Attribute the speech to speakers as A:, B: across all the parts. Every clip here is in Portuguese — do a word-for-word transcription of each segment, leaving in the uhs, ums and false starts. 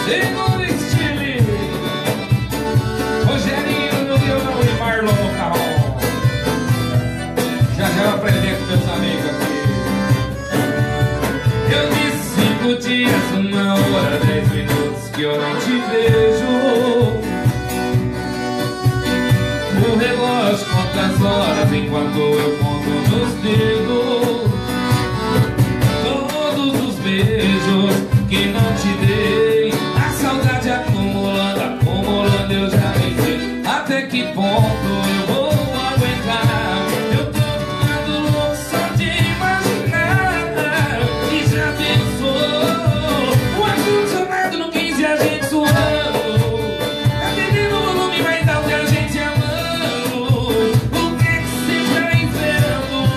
A: Segundo estilo, Rogerinho no violão e Marlon no carro. Já já eu aprender com meus amigos aqui. Eu disse cinco dias, uma hora, dez minutos que eu não te vejo. O relógio conta as horas enquanto eu conto nos dedos. Todos os beijos que não te dei, a saudade acumulando, acumulando, eu já nem sei até que ponto eu vou aguentar. Eu tô ficando louco só de imaginar. E já pensou o ar-condicionado no quinze, a gente suando, tá perdendo o volume, vai dar o que a gente amando. O que é que você tá esperando?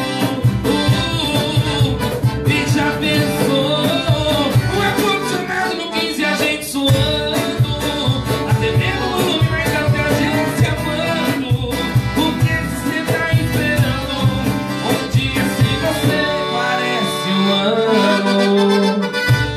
A: Uh, e já pensou o ar-condicionado no quinze, a gente suando, tá perdendo o volume, vai dar o que a gente amando. O que é que você tá esperando? Um dia sem você parece um ano.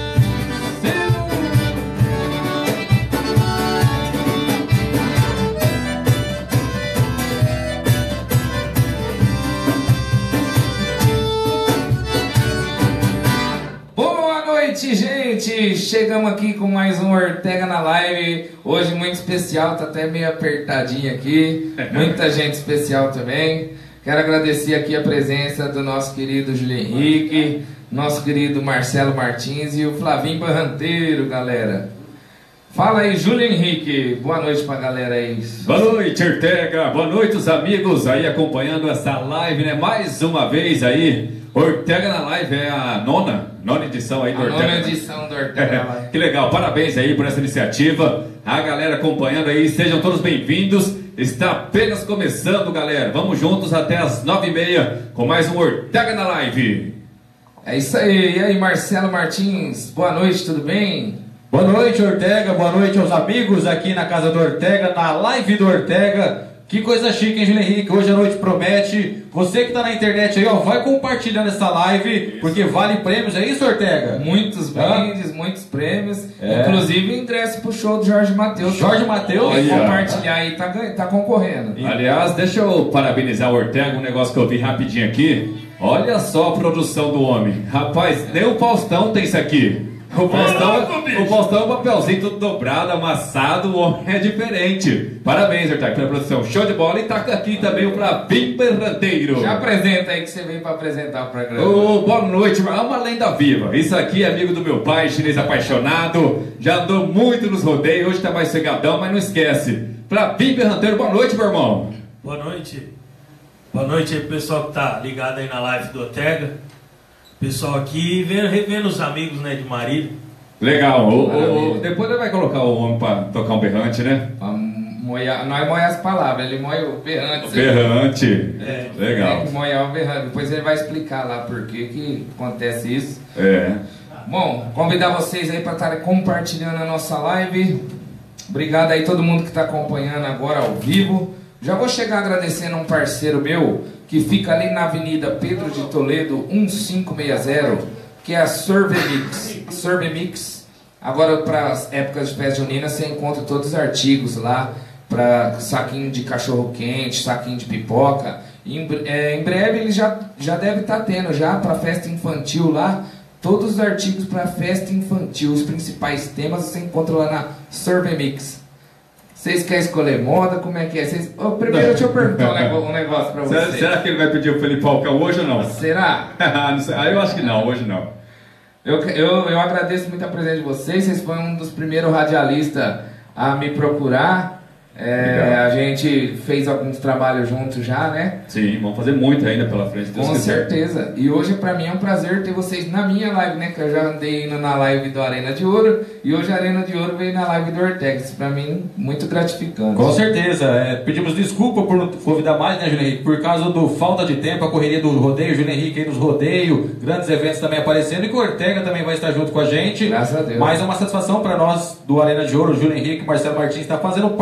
A: Boa noite, gente! Chegamos aqui com mais um Ortega na Live. Hoje muito especial, tá até meio apertadinho aqui. Muita gente especial também. Quero agradecer aqui a presença do nosso querido Júlio Henrique, nosso querido Marcelo Martins e o Flavinho Barranteiro, galera. Fala aí, Júlio Henrique. Boa noite pra galera aí.
B: Boa noite, Ortega. Boa noite, os amigos aí acompanhando essa live, né? Mais uma vez aí. Ortega na Live é a nona, nona edição aí do
A: A
B: Ortega.
A: nona edição do Ortega na Live.
B: Que legal, parabéns aí por essa iniciativa. A galera acompanhando aí, sejam todos bem-vindos. Está apenas começando, galera. Vamos juntos até as nove e meia com mais um Ortega na Live.
A: É isso aí. E aí, Marcelo Martins? Boa noite, tudo bem?
C: Boa noite, Ortega. Boa noite aos amigos aqui na casa do Ortega, na live do Ortega. Que coisa chique, hein, Júlio Henrique? Hoje a noite promete. Você que tá na internet aí, ó, vai compartilhando essa live, porque vale prêmios. É isso, Ortega?
A: Muitos brindes, muitos prêmios.
C: É.
A: Inclusive ingresso pro show do Jorge Mateus.
C: Jorge Mateus?
A: Quem
B: Olha.
A: compartilhar aí tá, ganha- tá concorrendo.
B: Aliás, deixa eu parabenizar o Ortega, um negócio que eu vi rapidinho aqui. Olha só a produção do homem. Rapaz, nem o Faustão tem isso aqui. O Faustão, o Faustão é um papelzinho tudo dobrado, amassado, o homem é diferente. Parabéns, Ortega, pela produção. Show de bola. E tá aqui também o Flavinho Barranteiro.
A: Já apresenta aí que você veio pra apresentar o programa.
B: Ô, boa noite, é uma lenda viva. Isso aqui é amigo do meu pai, chinês apaixonado. Já andou muito nos rodeios, hoje tá mais cegadão, mas não esquece. Flavinho Barranteiro, boa noite, meu irmão.
D: Boa noite. Boa noite aí pro pessoal que tá ligado aí na live do Ortega. Pessoal aqui vendo, revendo os amigos, né, de Marília.
B: Legal. O, o,
A: Maravilha.
B: depois ele vai colocar o homem pra tocar um berrante, né?
A: Pra moer, não é moer as palavras, ele moe o berrante.
B: Berrante.
D: É.
B: Legal.
A: Tem que moer o berrante. Depois ele vai explicar lá por que que acontece isso.
B: É.
A: Bom, convidar vocês aí para estarem compartilhando a nossa live. Obrigado aí todo mundo que está acompanhando agora ao vivo. Já vou chegar agradecendo a um parceiro meu que fica ali na Avenida Pedro de Toledo, quinhentos e sessenta, que é a Sorbemix. Sorbemix. Agora, para as épocas de festa junina, você encontra todos os artigos lá, para saquinho de cachorro-quente, saquinho de pipoca. Em, é, em breve ele já, já deve estar tendo já para festa infantil lá, todos os artigos para festa infantil, os principais temas você encontra lá na Sorbemix. Vocês querem escolher moda? Como é que é? Vocês... Oh, primeiro deixa eu perguntar um nego- um negócio para
B: Será,
A: vocês.
B: será que ele vai pedir o Felipe Falcão hoje ou não?
A: Será?
B: Não sei. Ah, eu acho que não, hoje não.
A: Eu, eu, eu agradeço muito a presença de vocês. Vocês foram um dos primeiros radialistas a me procurar. É,
B: Legal.
A: a gente fez alguns trabalhos juntos já, né?
B: Sim, vamos fazer muito ainda pela frente, Deus
A: Com
B: quiser.
A: certeza. E hoje pra mim é um prazer ter vocês na minha live, né? Que eu já andei indo na live do Arena de Ouro e hoje a Arena de Ouro veio na live do Ortega. Isso pra mim muito gratificante.
C: Com certeza. É, pedimos desculpa por não convidar mais, né, Júlio Henrique? Por causa do falta de tempo, a correria do rodeio, Júlio Henrique aí nos rodeios, grandes eventos também aparecendo e que o Ortega também vai estar junto com a gente.
A: Graças a Deus.
C: Mas é uma satisfação para nós do Arena de Ouro, Júlio Henrique, Marcelo Martins, está fazendo parte deste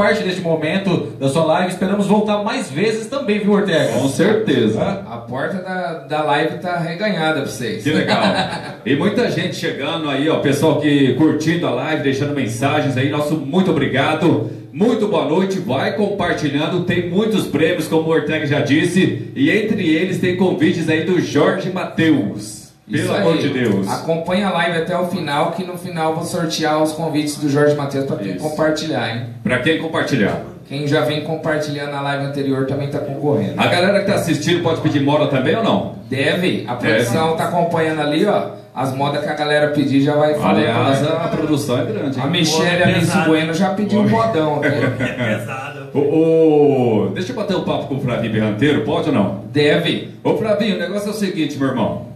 C: momento da sua live. Esperamos voltar mais vezes também, viu, Ortega?
B: Com certeza.
A: A porta da, da live tá reganhada pra vocês.
B: Que legal. E muita gente chegando aí, ó, pessoal que curtindo a live, deixando mensagens aí, nosso muito obrigado. Muito boa noite, vai compartilhando, tem muitos prêmios, como o Ortega já disse, e entre eles tem convites aí do Jorge Mateus. Pelo
A: Isso
B: amor
A: aí.
B: de Deus.
A: Acompanha a live até o final, que no final eu vou sortear os convites do Jorge Mateus para quem
B: Isso.
A: compartilhar, hein?
B: Pra quem compartilhar.
A: Quem já vem compartilhando a live anterior também tá concorrendo.
B: A galera que tá assistindo pode pedir moda também ou não?
A: Deve, a produção tá acompanhando ali, ó. As modas que a galera pedir já vai falar.
B: Aliás, a produção é grande, hein?
A: A Michelle Alice
D: pesado.
A: Bueno já pediu um modão aqui.
D: É pesado.
B: O, o- Deixa eu bater um papo com o Flavinho Berranteiro, pode ou não?
A: Deve.
B: Ô Flavinho, o negócio é o seguinte, meu irmão.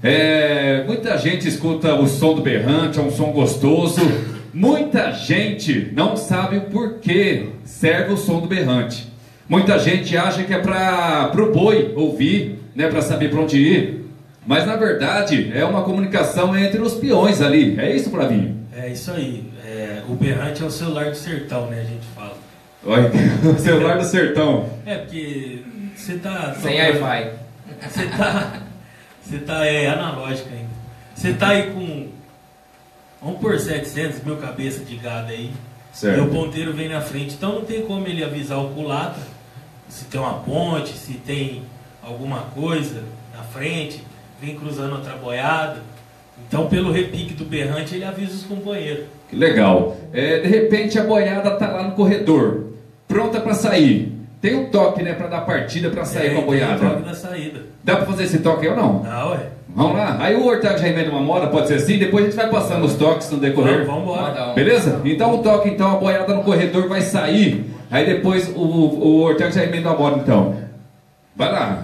B: É, muita gente escuta o som do berrante, é um som gostoso. Muita gente não sabe o porquê serve o som do berrante. Muita gente acha que é para o boi ouvir, né, para saber para onde ir. Mas na verdade é uma comunicação entre os peões ali. É isso, Flavinho?
D: É isso aí. É, o berrante é o celular do sertão, né? A gente fala.
B: Olha, o celular do sertão.
D: É porque você tá.
A: Sem Wi-Fi.
D: Você tá. Você tá é, analógico ainda. Você tá aí com. Vamos por setecentos mil cabeças de gado aí.
B: Certo.
D: E o ponteiro vem na frente. Então não tem como ele avisar o culatra se tem uma ponte, se tem alguma coisa na frente, vem cruzando outra boiada. Então, pelo repique do berrante, ele avisa os companheiros.
B: Que legal. É, de repente a boiada tá lá no corredor, pronta para sair. Tem um toque, né, para dar partida para sair
D: É,
B: com a boiada.
D: tem o toque da saída.
B: Dá para fazer esse toque aí ou não?
D: Não, ué.
B: Vamos lá. Aí o Ortega já emenda uma moda, pode ser assim. Depois a gente vai passando os toques no decorrer.
D: Vamos embora.
A: Modão.
B: Beleza? Então o toque, então a boiada no corredor vai sair. Aí depois o, o Ortega já emenda a moda, então. Vai lá.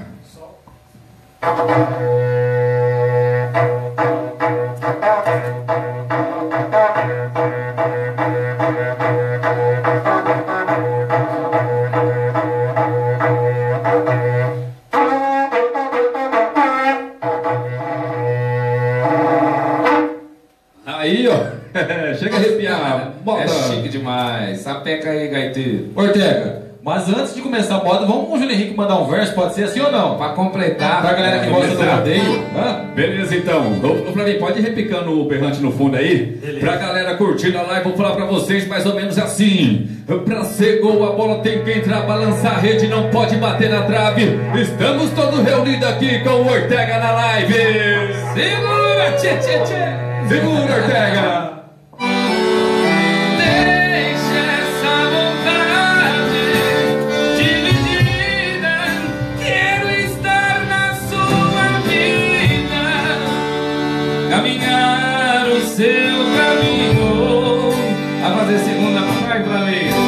B: Aí, ó. Chega a arrepiar. Bota.
A: É chique demais. Sapeca aí, gaiteiro.
C: Ortega, mas antes de começar a moda, vamos com o Júlio Henrique mandar um verso, pode ser assim ou não?
A: Pra completar.
C: Pra galera que gosta do
B: começar.
C: rodeio. Hã?
B: Beleza, então. Ô, ô, Flavinho, pode ir repicando o berrante no fundo aí?
D: Beleza.
B: Pra galera curtindo a live, vou falar pra vocês mais ou menos assim. Pra ser gol, a bola tem que entrar, balançar a rede, não pode bater na trave. Estamos todos reunidos aqui com o Ortega na live.
A: Segura, tchê, tchê, tchê.
B: Segura, Ortega.
A: Deixa essa vontade dividida. Quero estar na sua vida, caminhar o seu caminho. A fazer segunda pra nós, Flamengo.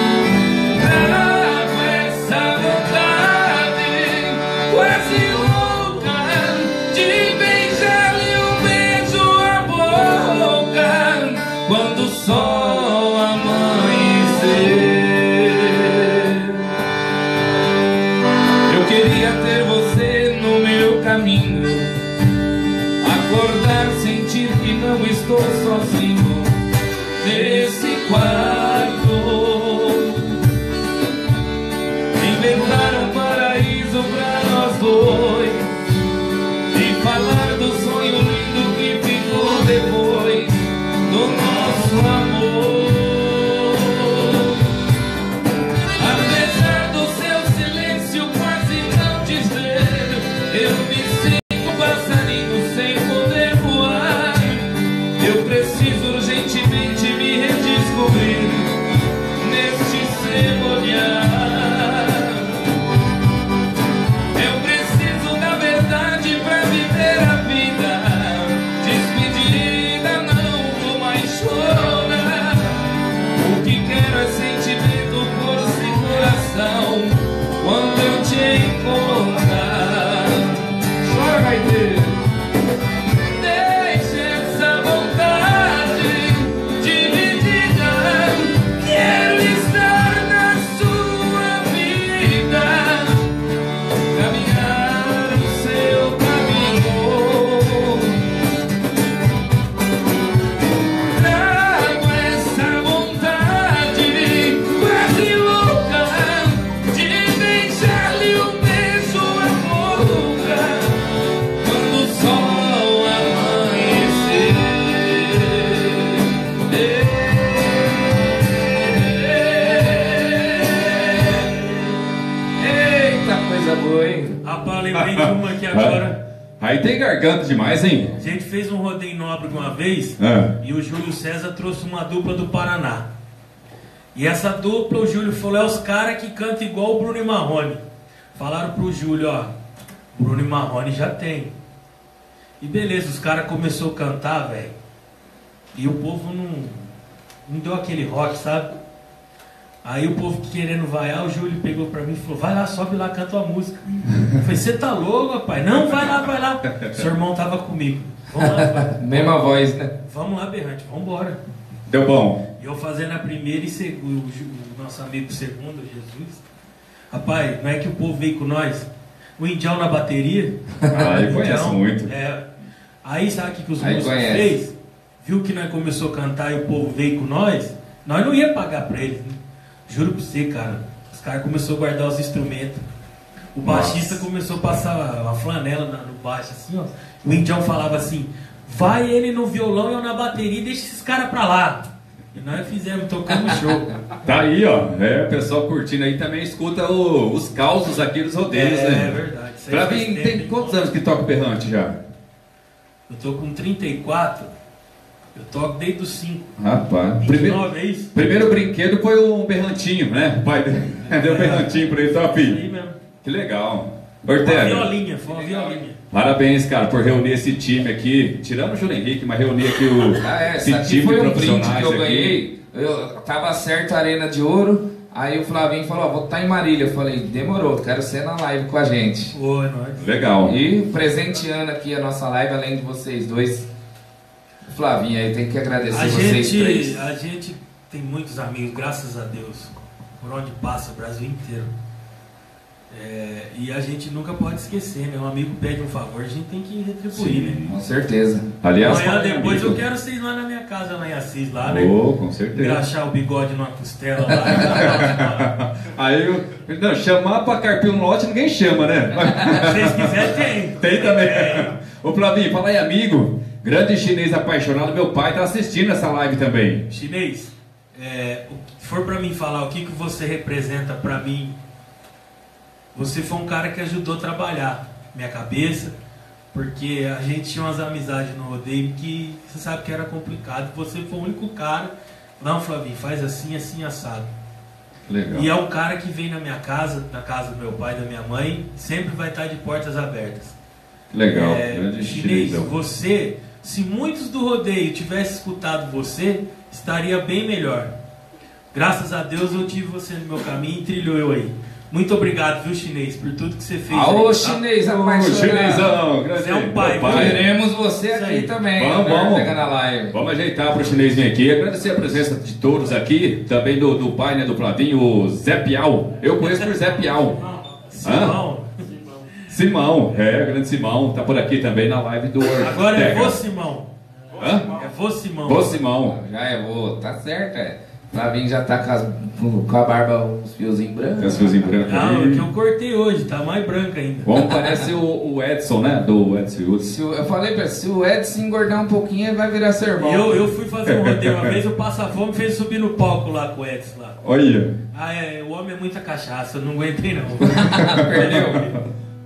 A: Trago essa vontade quase louca de beijar-lhe um beijo a boca quando o sol amanhecer. Eu queria ter você no meu caminho, acordar, sentir que não estou sozinho nesse quarto, inventar um paraíso pra nós dois e falar do sonho lindo que ficou depois do nosso amor. Apesar do seu silêncio quase não dizer, eu me sinto um passarinho sem poder voar. Eu preciso urgentemente me redescobrir
D: ó, lembrei de uma aqui agora.
B: Aí tem garganta demais, hein?
D: A gente fez um rodeio nobre uma vez
B: Ah.
D: e o Júlio César trouxe uma dupla do Paraná. E essa dupla, o Júlio falou, é os caras que cantam igual o Bruno e Marrone. Falaram pro Júlio, ó, Bruno e Marrone já tem. E beleza, os caras começaram a cantar, velho. E o povo não, não deu aquele rock, sabe? Aí o povo querendo vaiar, o Júlio pegou pra mim e falou, vai lá, sobe lá, canta uma música. Eu falei, você tá louco, rapaz? Não, vai lá, vai lá. Seu irmão tava comigo. Vamos lá, vai.
A: Mesma voz, né?
D: Vamos lá, Berrante, vamos embora.
B: Deu bom.
D: E eu fazendo a primeira e segundo, o nosso amigo segundo, Jesus. Rapaz, não é que o povo veio com nós? O Indião na bateria.
B: Ah, ele conhece
D: Então,
B: muito.
D: É, aí sabe o que, que os
A: Aí
D: músicos
A: conhece.
D: fez? Viu que nós começou a cantar e o povo veio com nós? Nós não ia pagar pra eles, né? Juro pra você, cara. Os caras começaram a guardar os instrumentos. O baixista
B: Nossa.
D: começou a passar uma flanela na- no baixo, assim, ó. O Indião falava assim, vai ele no violão e eu na bateria e deixa esses caras pra lá. E nós fizemos, tocamos show.
B: Tá aí, ó. É, o pessoal curtindo aí também escuta o- os causos aqui dos rodeios,
D: É,
B: né?
D: é verdade. Isso aí
B: Pra
D: faz
B: mim,
D: tempo,
B: tem
D: hein?
B: quantos anos que toca o berrante já?
D: Eu tô com trinta e quatro. Eu toco desde os cinco.
B: Rapaz.
D: vinte e
B: Primeiro,
D: nove, é isso?
B: primeiro brinquedo foi um berrantinho, né? O pai dele deu um berrantinho pra ele,
D: Isso
B: top.
D: aí mesmo.
B: Que legal.
D: Foi uma
B: Ortega,
D: violinha, foi uma violinha.
B: parabéns, cara, por reunir esse time aqui. Tirando o Júlio Henrique, mas reunir aqui o,
A: Ah, é,
B: esse
A: isso aqui
B: time
A: foi
B: de
A: um brinde
B: profissionais
A: que eu
B: aqui.
A: ganhei. Eu tava certo a Arena de Ouro. Aí o Flavinho falou, ó, vou estar em Marília. Eu falei, demorou, quero ser na live com a gente.
D: Oi, nós.
B: Legal.
A: E presenteando aqui a nossa live, além de vocês dois. Flavinho, aí tem que agradecer
D: A
A: vocês
D: gente,
A: três.
D: a gente tem muitos amigos, graças a Deus, por onde passa o Brasil inteiro. É, e a gente nunca pode esquecer, né? Um amigo pede um favor, a gente tem que retribuir, né?
A: Com certeza.
B: Aliás,
D: Amanhã
B: falando em
D: depois eu
B: amigo.
D: quero vocês lá na minha casa, lá em Assis, lá, né?
B: Oh, com certeza.
D: Engraxar o bigode numa costela lá.
B: Aí eu. Não, chamar pra carpir um lote ninguém chama, né?
D: Se vocês quiserem, tem.
B: Tem também.
D: Tem.
B: Ô Flavinho, fala aí, amigo. Grande chinês apaixonado, meu pai tá assistindo essa live também.
D: Chinês, é, se for pra mim falar o que, que você representa pra mim, você foi um cara que ajudou a trabalhar minha cabeça, porque a gente tinha umas amizades no rodeio que você sabe que era complicado. Você foi o único cara, não, Flavinho, faz assim, assim, assado.
B: Legal.
D: E é um cara que vem na minha casa, na casa do meu pai, da minha mãe, sempre vai estar de portas abertas.
B: Legal.
D: É,
B: Grande
D: chinês,
B: chinês.
D: você, se muitos do rodeio tivessem escutado você, estaria bem melhor. Graças a Deus eu tive você no meu caminho e trilhou eu aí. Muito obrigado, viu, chinês, por tudo que você fez.
A: Aô,
D: aí, tá?
A: chinês
B: Ô,
A: apaixonado.
B: chinesão, grande.
D: Você é um pai,
B: meu
A: Queremos você
D: Isso
A: aqui
D: aí.
A: também.
B: Vamos,
A: né?
B: vamos.
A: Pega na live.
B: Vamos ajeitar pro chinês vir aqui. Agradecer a presença de todos aqui. Também do, do pai, né, do Flavinho, o Zé Piau. Eu conheço por Zé Piau.
D: Simão.
B: Simão, é, grande Simão. Tá por aqui também na live do
D: Agora é
B: Ortega.
D: vô Simão.
B: Hã?
D: É vô Simão.
B: Vô Simão.
A: Já é, vou, tá certo, é. Flavinho já tá com, as- com- com a barba, uns fiozinhos brancos.
B: Tem os fiozinhos brancos
D: Não,
B: ali.
D: que eu cortei hoje, tá mais branca ainda.
B: Bom, parece o, o Edson, né? Do Edson Hudson.
A: Se o- eu falei pra ele, se o Edson engordar um pouquinho, ele vai virar seu irmão.
D: Eu, eu fui fazer um rodeio uma vez, o Passa Fome fez subir no palco lá com o Edson lá.
B: Olha.
D: Ah, é, o homem é muita cachaça, eu não aguentei não.
A: Perdeu.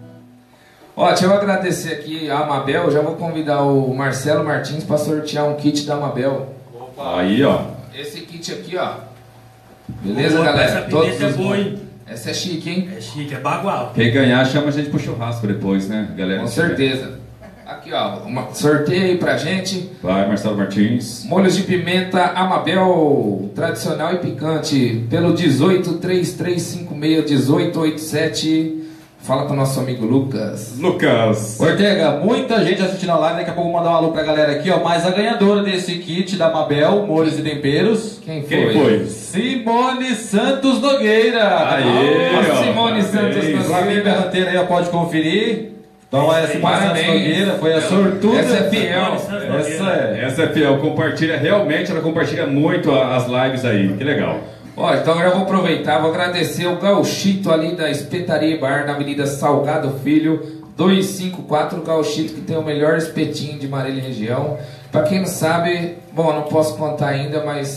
A: Ó, deixa eu agradecer aqui a Amabel. Já vou convidar o Marcelo Martins para sortear um kit da Amabel.
B: Aí, ó.
A: Esse kit aqui, ó. Beleza,
D: Boa,
A: galera?
D: essa pimenta é
A: os
D: boa,
A: bons.
D: hein?
A: Essa é chique, hein?
D: É chique, é bagual.
B: Quem ganhar chama a gente pro churrasco depois, né, galera?
A: Com certeza. Aqui, ó. Uma, sorteio aí pra gente.
B: Vai, Marcelo Martins.
A: Molhos de pimenta Amabel, tradicional e picante, pelo dezoito, três três cinco seis, dezoito oitenta e sete. Fala com o nosso amigo Lucas.
B: Lucas.
C: Ortega, muita gente assistindo a live, daqui a pouco eu vou mandar um alô pra galera aqui, ó. Mas a ganhadora desse kit da Mabel, Molhos e Temperos,
A: Quem foi?
B: Quem foi?
C: Simone Santos Nogueira.
B: Aê,
A: Nossa,
B: ó,
A: Simone
B: parabéns.
A: Santos
C: Flavinho
A: Nogueira.
C: Berranteiro aí, ó, pode conferir. Toma essa Simone Santos
A: Parabéns.
C: Nogueira, foi a sortuda.
A: Essa é fiel.
C: Essa é.
B: Essa é fiel, compartilha, realmente ela compartilha muito a- as lives aí, que legal.
A: Ó, então eu já vou aproveitar, vou agradecer o Gauchito ali da Espetaria e Bar, na Avenida Salgado Filho, duzentos e cinquenta e quatro, o Gauchito que tem o melhor espetinho de Marília e região. Pra quem não sabe, bom, eu não posso contar ainda, mas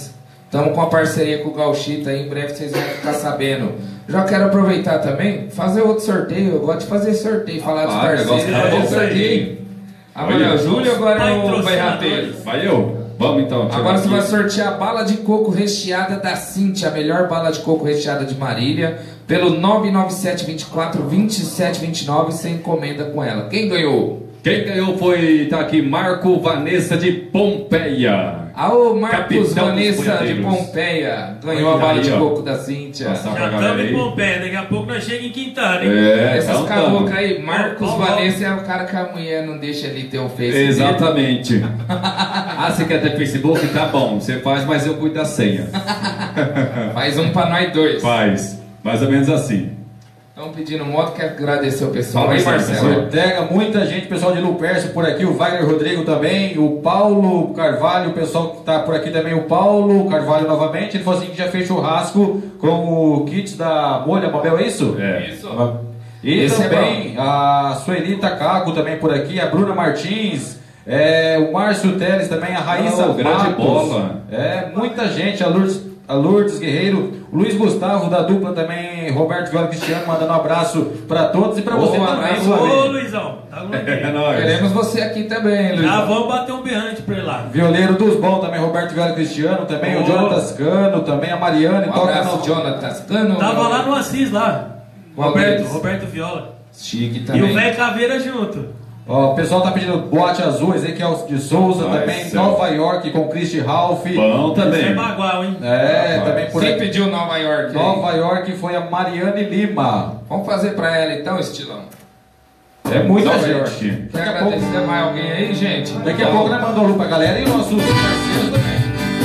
A: Estamos com a parceria com o Gauchita aí, em breve vocês vão ficar sabendo. Já quero aproveitar também, fazer outro sorteio. Eu gosto de fazer sorteio, falar dos
B: Ah,
A: parceiros.
B: negócio tá bom sorteio.
A: Agora é o Júlio, agora é o
D: Patrocinadores.
A: Berrateiro.
B: Vai eu. Vamos então.
A: Agora você
B: aqui.
A: vai sortear a bala de coco recheada da Cintia, a melhor bala de coco recheada de Marília, pelo nove nove sete, dois quatro, dois sete dois nove, você encomenda com ela. Quem ganhou?
B: Quem ganhou foi, tá aqui, Marco Vanessa de Pompeia.
A: Aô, Marcos
B: Capitão dos
A: Vanessa de
B: Boiadeiros.
A: Pompeia. Ganhou a
B: Olha
A: bala
B: aí,
A: de
B: ó.
A: coco da Cintia.
B: Passar pra
D: Já
B: galera
D: estamos em
B: aí.
D: Pompeia, daqui a pouco nós chegamos em Quintana, hein?
B: É,
A: Essas
B: então
A: caboclas
B: tamo.
A: aí, Marcos
D: Ó, ó, ó.
A: Vanessa é o cara que a mulher não deixa ali ter o Face.
B: Exatamente. Ah, você quer ter Facebook? Tá bom, você faz, mas eu cuido da senha.
A: Faz um pra nós dois.
B: Faz, mais ou menos assim.
A: Estão pedindo moto, quero agradecer o pessoal.
B: Fala
A: Aí,
B: aí,
A: Marcelo.
C: Ortega, muita gente, pessoal de Lupercio por aqui, o Wagner Rodrigo também, o Paulo Carvalho, o pessoal que está por aqui também, o Paulo Carvalho novamente, ele falou assim que já fez churrasco com o kit da Molha Mabel, é isso?
B: É.
A: Isso.
C: E
A: Esse é
C: também a Suelita Caco também por aqui, a Bruna Martins, é, o Márcio Teles também, a Raíssa
B: Oh, grande
C: Matos.
B: bola.
C: É, muita gente, a Lourdes, a Lourdes Guerreiro, o Luiz Gustavo da dupla também, Roberto Viola Cristiano, mandando um abraço para todos e para você
A: Boa,
C: também,
A: abraço.
C: sua
D: Ô,
C: vez.
D: Luizão, tá louco?
B: É nóis.
A: Queremos você aqui também, Luiz.
D: Já vamos bater um berrante pra ele lá.
C: Violeiro dos bons também, Roberto Viola Cristiano também,
D: Ô.
C: o Jonathan Cano também, a Mariane,
A: Um
C: toca
A: abraço,
C: no...
A: Jonathan Cano.
D: Tava lá no Assis lá.
A: Qual
D: Roberto,
A: deles?
D: Roberto Viola.
A: Chique
D: E o
A: também.
D: velho Caveira junto.
C: Ó, o pessoal tá pedindo Boate Azul, Ezequiel de Souza
B: Nossa,
C: também,
B: céu.
C: Nova York com Christy Ralph.
B: Bom
D: Isso é
B: também.
D: bagual, hein?
C: É,
B: Rapaz.
C: também por
A: Quem
C: aqui.
A: pediu Nova York? aí?
C: Nova York foi a Mariane Lima.
A: Vamos fazer pra ela então, estilão.
C: É muita
B: Nova
C: gente.
B: York.
A: Quer
C: Daqui a pouco,
A: agradecer mais alguém aí, gente?
C: daqui a pouco nós mandamos um alô pra galera e os nossos parceiros também.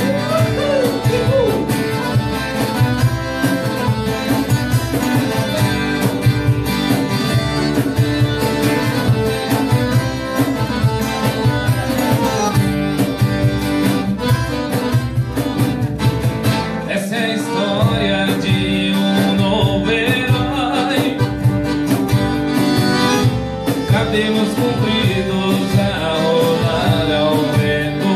A: Essa é a história de um novo herói. Cabelos compridos a rolar ao vento,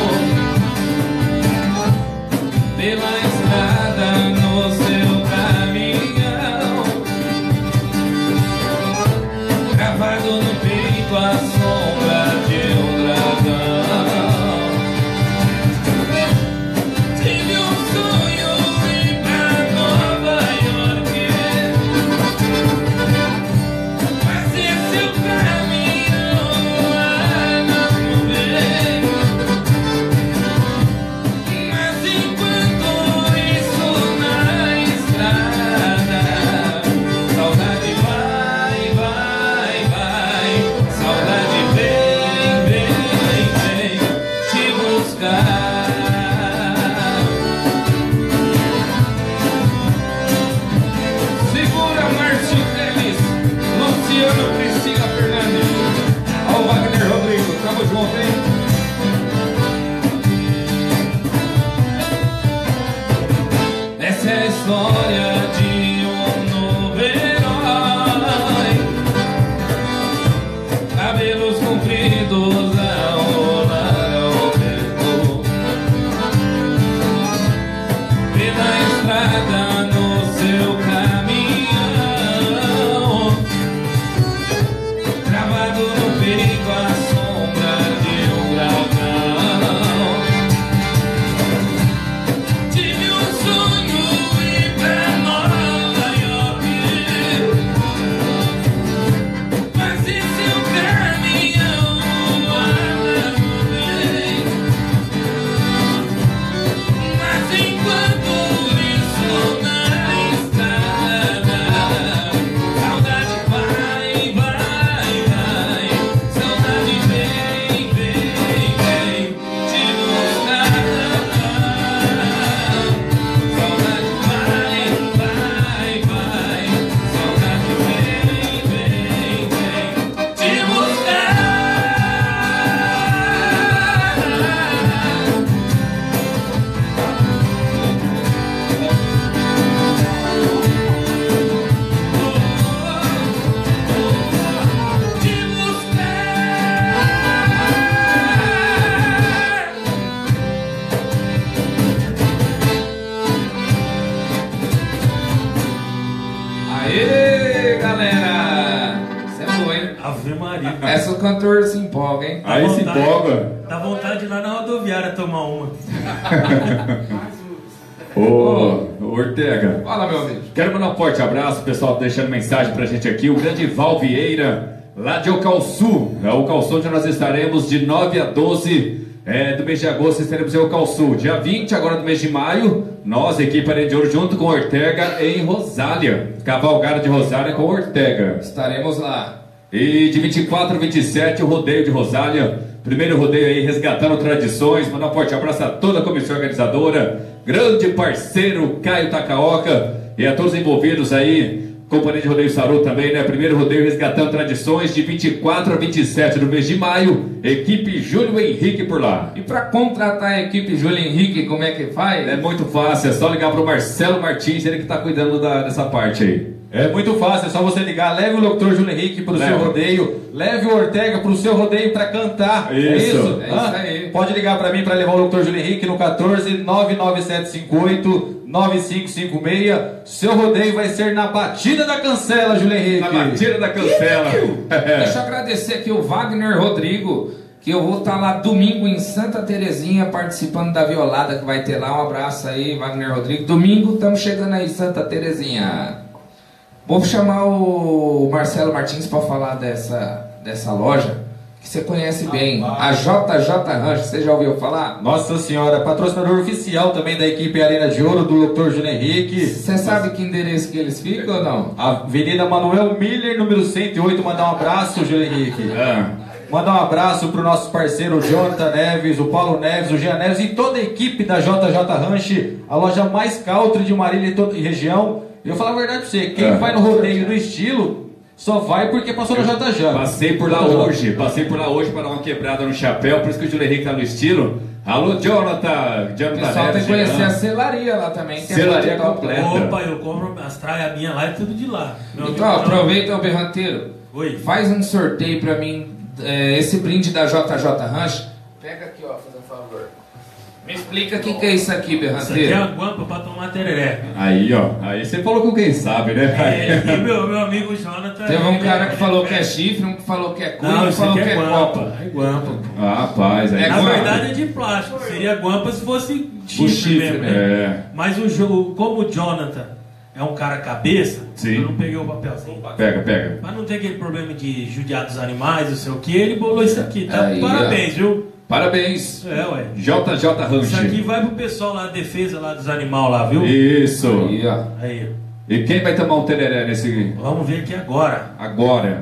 A: pela estrada no seu caminhão, gravado no peito a sombra de um dragão. Tive um sonho ir pra Nova York, fazer seu caminho lá na nuvem. Mas enquanto isso na estrada, saudade vai, vai, vai, saudade vem, vem, vem te buscar. Segura Márcio Teles, Luciano Priscila Fernandes. Ó o Wagner Rodrigo, tamo junto, hein? Essa é a história de um novo herói. Cabelos compridos a rolar ao vento, pela estrada no seu caminhão, gravado no peito a sombra de um dragão. Tive um sonho ir pra
D: Ave Maria.
A: Essa o cantor se empolga, hein?
B: Aí se empolga.
D: Dá vontade de ir lá na rodoviária tomar uma.
B: Ô, Ortega.
A: Fala, meu amigo.
B: Quero mandar um forte abraço, o pessoal deixando mensagem pra gente aqui. O grande Val Vieira, lá de Ocalçu. É o Ocalçu onde nós estaremos de nove a doze é, do mês de agosto. Estaremos em Ocalçu. Dia vinte, agora do mês de maio, nós, equipe Arena de Ouro, junto com Ortega em Rosália. Cavalgada de Rosália com Ortega.
A: Estaremos lá.
B: E de vinte e quatro a vinte e sete, o rodeio de Rosália. Primeiro rodeio aí, resgatando tradições. Mandar um forte abraço a toda a comissão organizadora. Grande parceiro Caio Takaoka. E a todos envolvidos aí. Companhia de Rodeio Saru também, né? Primeiro rodeio resgatando tradições de vinte e quatro a vinte e sete do mês de maio. Equipe Júlio Henrique por lá.
A: E para contratar a equipe Júlio Henrique, como é que faz?
B: É muito fácil, é só ligar para o Marcelo Martins, ele que está cuidando da, dessa parte aí.
C: É muito fácil, é só você ligar, leve o locutor Júlio Henrique para o seu rodeio, leve o Ortega para o seu rodeio para cantar.
B: Isso.
C: É isso?
A: É
C: ah,
A: isso aí.
C: Pode ligar para mim para levar o locutor Júlio Henrique no quatorze nove nove sete cinco oito nove cinco cinco seis. Seu rodeio vai ser na batida da cancela, Júlio Henrique.
B: Na batida da cancela.
A: Deixa eu agradecer aqui o Wagner Rodrigo, que eu vou estar lá domingo em Santa Terezinha participando da violada que vai ter lá. Um abraço aí, Wagner Rodrigo. Domingo estamos chegando aí, Santa Terezinha. Vou chamar o Marcelo Martins para falar dessa, dessa loja que você conhece bem, a J J Rancho. Você já ouviu falar?
C: Nossa senhora, patrocinador oficial também da equipe Arena de Ouro, do locutor Júlio Henrique.
A: Você sabe que endereço que eles ficam ou não?
C: Avenida Manuel Miller, número cento e oito. Mandar um abraço, Júlio Henrique.
B: Ah.
C: Mandar um abraço para o nosso parceiro Jonathan Neves, o Paulo Neves, o Jean Neves e toda a equipe da J J Ranch, a loja mais country de Marília e toda a região. Eu falo a verdade pra você, quem
B: é.
C: vai no rodeio no estilo, só vai porque passou na J J.
B: Passei por lá hoje, passei por lá hoje para dar uma quebrada no chapéu, por isso que o Júlio Henrique tá no estilo. Alô, Jonathan!
A: O
B: Jonathan
A: pessoal tem que conhecer
B: Jean.
A: a selaria lá também. Que
B: Selaria
A: é muito top.
B: completa.
D: Opa, eu compro as traias minhas lá e tudo de lá. Meu
A: Então,
D: amigo,
A: aproveita o berranteiro.
D: Oi.
A: Faz um sorteio pra mim, é, esse brinde da J J Ranch. Pega aqui, ó, faz um favor. Me explica o que, que é isso aqui,
D: Isso aqui é
A: berranteiro.
D: a guampa pra tomar tereré.
B: Aí, ó, aí você falou com quem sabe, né?
D: É, e meu, meu amigo Jonathan...
A: Teve um
D: ele
A: cara
D: é-
A: que falou que é chifre, um que falou que é cuia, um
D: Não,
A: que
D: isso
A: falou
D: aqui
A: que
D: é
A: é
D: guampa.
A: copo.
D: É guampa.
B: Ah, rapaz, aí.
A: É
D: Na
A: guampa.
D: verdade é de plástico. Seria guampa se fosse chifre,
A: O chifre,
D: mesmo.
A: né?
D: né?
B: É.
D: Mas o jogo, como o Jonathan é um cara cabeça,
B: Sim.
D: eu não peguei o papelzinho.
B: Pega, pega.
D: Mas não tem aquele problema de judiar dos animais, não sei o que, ele bolou isso aqui, tá?
A: Aí,
D: Parabéns, viu?
B: Parabéns.
D: É, ué.
B: J J Ranch.
D: Isso aqui vai pro pessoal lá, defesa lá dos animais lá, viu?
B: Isso.
A: Aí, ó.
D: Aí,
B: E quem vai tomar um tereré nesse
D: vamos ver aqui agora.
B: agora?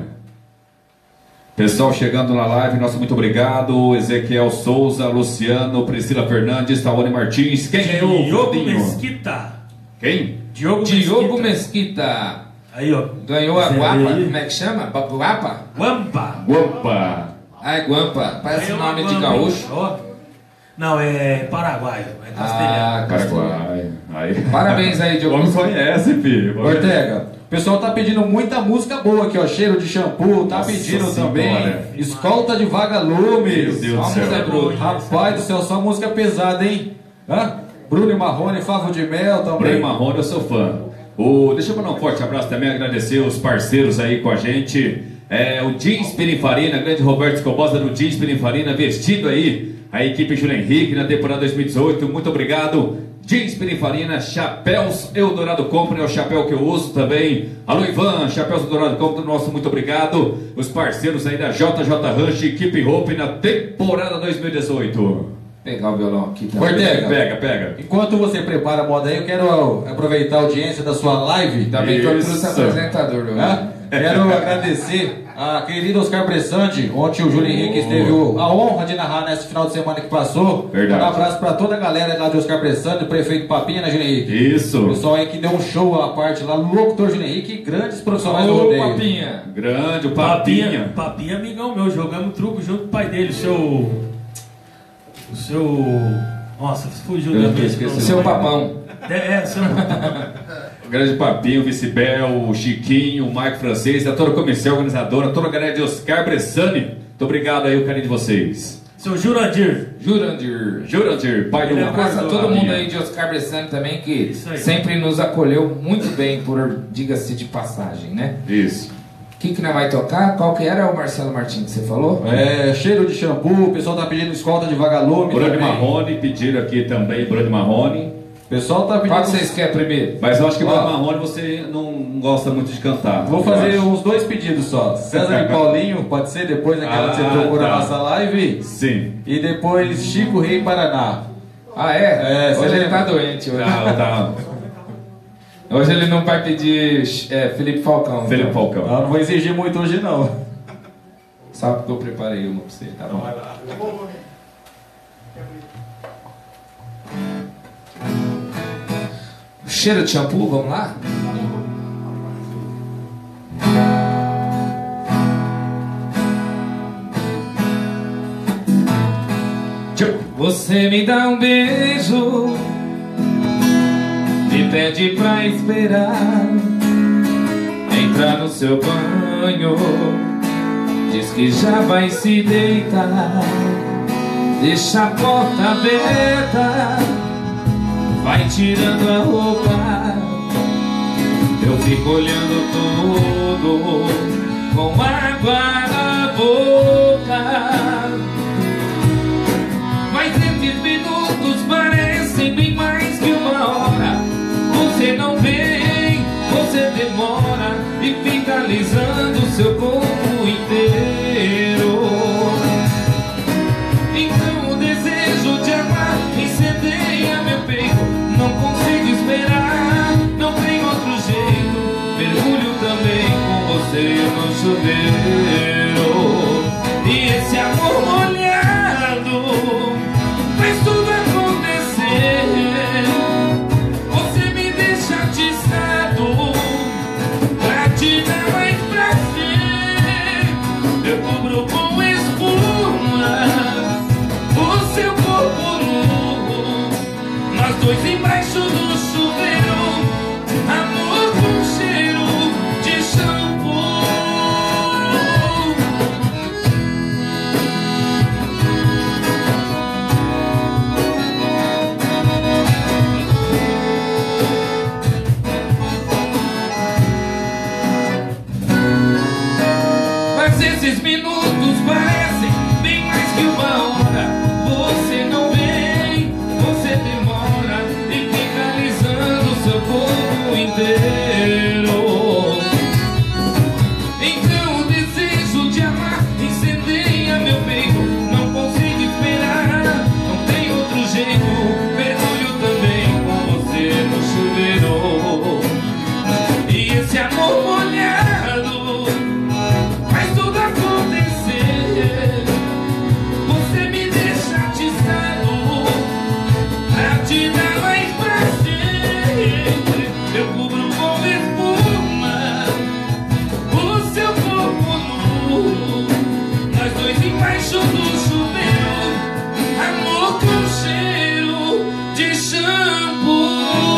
B: Pessoal chegando na live, nosso muito obrigado. Ezequiel Souza, Luciano, Priscila Fernandes, Tawane Martins. Quem ganhou?
D: Diogo
B: Rodinho?
D: Mesquita.
B: Quem?
D: Diogo,
A: Diogo
D: Mesquita.
A: Mesquita.
D: Aí, ó.
A: Ganhou a
D: Zé
A: guapa.
D: aí.
A: Como é que chama? Guapa?
D: Guampa.
B: Opa!
A: Ah, é guampa. Parece
D: Ganhou
A: nome
D: uma
A: de
D: guampa,
A: gaúcho.
D: ó. Não, é paraguaio. É castelhano.
A: Ah,
B: Paraguai. Aí.
A: Parabéns aí, Diogo.
B: O homem conhece, filho.
C: Ortega, o pessoal tá pedindo muita música boa aqui, ó. Cheiro de shampoo, tá
B: Nossa
C: pedindo
B: senhora.
C: também. Escolta de vagalumes.
B: Meu Deus
C: Só
B: do céu.
C: música boa. Rapaz do céu, só música pesada, hein? Hã? Bruno e Marrone, Favo de Mel também.
B: Bruno Marrone, eu sou fã. O, deixa eu mandar um forte abraço também, agradecer os parceiros aí com a gente. É, o Jeans Pininfarina, grande Roberto Escobosa do Jeans Pininfarina, vestido aí a equipe Júlio Henrique na temporada dois mil e dezoito. Muito obrigado. Jeans Pininfarina, Chapéus Eldorado Company, é o chapéu que eu uso também. Alô, Ivan, Chapéus Eldorado Company, nosso muito obrigado. Os parceiros aí da J J Ranch, equipe Hope na temporada dois mil e dezoito.
A: Pegar o violão aqui também.
C: Ortega,
B: Pega, pega.
C: enquanto você prepara a moda aí, eu quero aproveitar a audiência da sua live.
A: Ainda bem que eu trouxe
B: Isso.
A: apresentador, meu.
C: Hã? Quero agradecer a querido Oscar Bressandi. Ontem o Júlio Henrique teve o- a honra de narrar nesse final de semana que passou.
B: Verdade.
C: Um abraço para toda a galera lá de Oscar Bressandi, o prefeito Papinha, né, Júlio Henrique? O
B: Isso.
C: pessoal aí que deu um show à parte lá, locutor Júlio Henrique e grandes profissionais do
A: Ô,
C: rodeio.
A: papinha.
B: Grande, o
D: Papinha,
B: Papinha.
D: Papinha, amigão meu, jogamos truco junto com o pai dele, o seu. O seu. Nossa, fugiu
B: Eu
D: da
B: tô
D: mente.
B: esquecendo.
A: O seu papão.
D: É, é, seu.
B: O grande Papinho, o Vicibel, o Chiquinho, o Mike Francês, a toda a comissão organizadora, toda a galera de Oscar Bressani. Muito obrigado aí, o carinho de vocês.
D: Seu Jurandir.
A: Jurandir.
B: Jurandir, pai do
D: Ele é
B: Lucas.
A: Abraço a todo
B: Papinha.
A: mundo aí de Oscar Bressani também, que
D: Isso aí.
A: sempre nos acolheu muito bem, por diga-se de passagem, né?
B: Isso.
A: que que nós vai tocar? Qual que era o Marcelo Martins que você falou?
C: É, cheiro de shampoo, o pessoal tá pedindo escolta de vagalume.
B: Brande Marrone, pediram aqui também, Brande Marrone.
C: O pessoal tá pedindo...
A: Qual que vocês querem primeiro?
B: Mas eu acho que o
C: Ó.
B: Brande Marrone você não gosta muito de cantar.
C: Vou
B: eu
C: fazer
B: acho.
C: uns dois pedidos só. César e Paulinho, pode ser? Depois daquela que você
B: Ah,
C: tocou na
B: tá.
C: nossa live.
B: Sim.
C: E depois Chico Rei Paraná.
A: Ah, é?
C: É, você
A: hoje ele
C: lembra?
A: tá doente. Hoje,
B: Tá, tá.
A: hoje ele não vai pedir é, Felipe Falcão.
B: Felipe
A: então.
B: Falcão.
C: Eu não vou exigir muito hoje não.
A: Sabe que eu preparei uma pra você, tá bom? Cheiro de shampoo, vamos lá? Você me dá um beijo, me pede pra esperar, entra no seu banho, diz que já vai se deitar, deixa a porta aberta, vai tirando a roupa, eu fico olhando tudo com água na boca. Mas esses minutos parecem bem mais que uma hora. Você não vem, você demora e fica alisando seu corpo inteiro. Então o desejo de amar incendeia meu peito. Não consigo esperar, não tem outro jeito. Mergulho também com você no chuveiro. E esse amor molhado faz tudo acontecer. Você me deixa atiçado pra te dar mais prazer. Eu cubro com espuma o seu corpo nu, nós dois embaixo do chuveiro, amor com cheiro de shampoo. Mas esses minutos parecem bem mais que uma hora. Você não vem, você demora e fica alisando seu corpo inteiro. Então o desejo de amar incendeia meu peito. Não consigo esperar, não tem outro jeito. Mergulho também com você no chuveiro. E esse amor molhado faz tudo acontecer. Você me deixa atiçado pra te dar mais prazer. Eu cubro com espuma o seu corpo nu, nós dois embaixo do chuveiro, amor com cheiro de shampoo.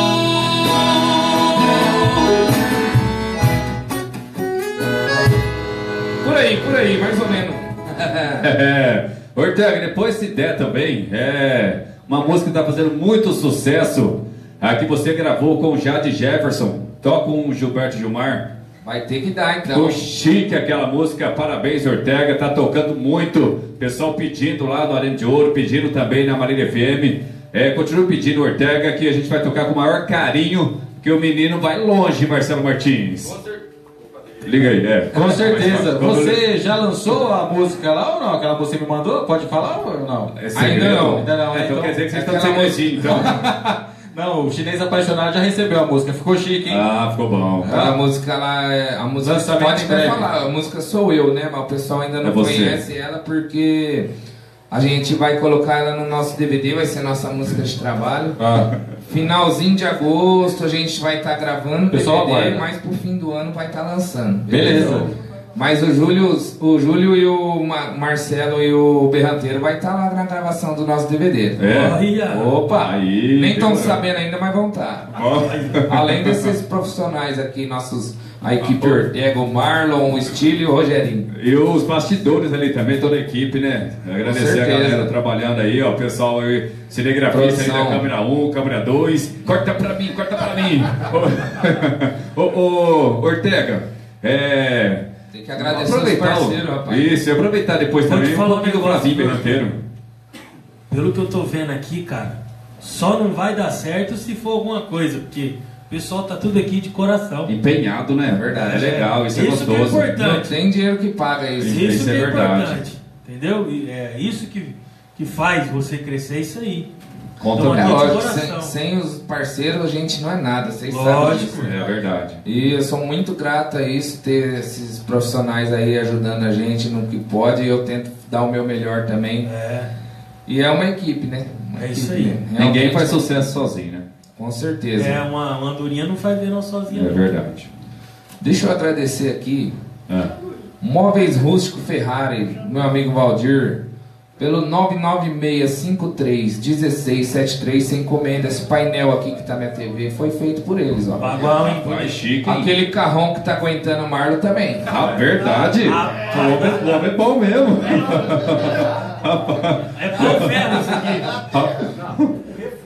A: Por aí, por aí, mais ou menos.
B: É, Ortega, depois se der também, é uma música que está fazendo muito sucesso, a que você gravou com o Jade Jefferson, toca com o Gilberto Gilmar.
A: Vai ter que dar então.
B: Ficou chique aquela música, parabéns Ortega, tá tocando muito, pessoal pedindo lá no Arena de Ouro, pedindo também na Marília F M, é, continua pedindo Ortega, que a gente vai tocar com o maior carinho, que o menino vai longe, Marcelo Martins. Liga aí, é.
C: Com certeza.
B: Vamos-
C: Você já lançou a música lá ou não? Aquela que você me mandou? Pode falar ou não?
B: É
A: Ainda
B: segredo?
A: não.
C: Ainda não,
B: É, então
C: então-
B: quer dizer que vocês estão
A: aquela
B: segredinho, então.
C: Não, o chinês apaixonado já recebeu a música. Ficou chique, hein?
B: Ah, ficou bom.
A: A música lá, é- a música
C: Lançamento
A: pode
C: em
A: até
C: breve.
A: falar, a música sou eu, né? Mas o pessoal ainda não
B: É você.
A: conhece ela porque a gente vai colocar ela no nosso D V D, vai ser nossa música de trabalho.
C: Ah,
A: Finalzinho de agosto a gente vai estar gravando o
C: Pessoal
A: D V D,
C: aguarda.
A: mas pro fim do ano vai estar lançando.
C: beleza.
A: Mas o Júlio, o Júlio e o Ma- Marcelo e o Berranteiro vai estar lá na gravação do nosso D V D.
B: É.
D: Olha.
A: Opa!
B: Aí,
A: Nem estão
B: demorou.
A: sabendo ainda, mas vão estar.
B: Ó.
A: Além desses profissionais aqui, nossos, a equipe Ortega, o Marlon, o Estilo e o Rogerinho.
B: E os bastidores ali também, toda a equipe, né? Agradecer a
A: certeza.
B: galera trabalhando aí, ó. O pessoal aí, cinegrafista aí da
A: Produção.
B: câmera um, câmera dois. Corta pra mim, corta pra mim. Ô, ô, ô, Ortega, é.
A: Tem que agradecer
B: aproveitar
A: os parceiros, rapaz.
B: Isso, e aproveitar depois
D: Vou te
B: também um
D: falar um
B: pouquinho do
D: negócio,
B: Flavinho
D: viu?
B: Berranteiro.
D: Pelo que eu tô vendo aqui, cara, só não vai dar certo se for alguma coisa, porque o pessoal tá tudo aqui de coração.
B: Empenhado, né?
A: É verdade.
B: É legal, isso,
D: Isso
B: é
D: que é
B: gostoso.
A: Não
D: importante.
A: tem dinheiro que paga isso.
B: Isso,
D: Isso,
B: isso
D: que
B: é
D: é,
B: verdade.
D: importante, entendeu? E é isso que, que faz você crescer, isso aí.
B: Conta
D: Então,
A: É
D: aqui
B: muito.
D: de
A: lógico,
D: coração.
A: sem, sem os parceiros a gente não é nada, vocês
D: Lógico.
A: sabem disso.
B: É verdade.
A: E eu sou muito grato a isso, ter esses profissionais aí ajudando a gente no que pode, e eu tento dar o meu melhor também.
D: É,
A: E é uma equipe, né? Uma
D: É
A: equipe,
D: isso aí.
A: né?
B: Ninguém
A: Realmente,
B: faz sucesso sozinho, né?
A: Com certeza.
D: é uma, uma andorinha não faz verão sozinha.
B: É
D: não.
B: verdade.
A: Deixa eu agradecer aqui,
B: É.
A: Móveis Rústico Ferrari, meu amigo Valdir, pelo nove nove seis cinco três um seis sete três, você encomenda esse painel aqui que tá minha T V, foi feito por eles, ó.
D: Bagual, hein?
B: Vai chique, hein?
A: Aquele carrão que tá aguentando o Marlo também.
B: Ah, verdade.
D: Ah,
B: O homem, o homem é bom mesmo.
D: É pau ferro isso aqui.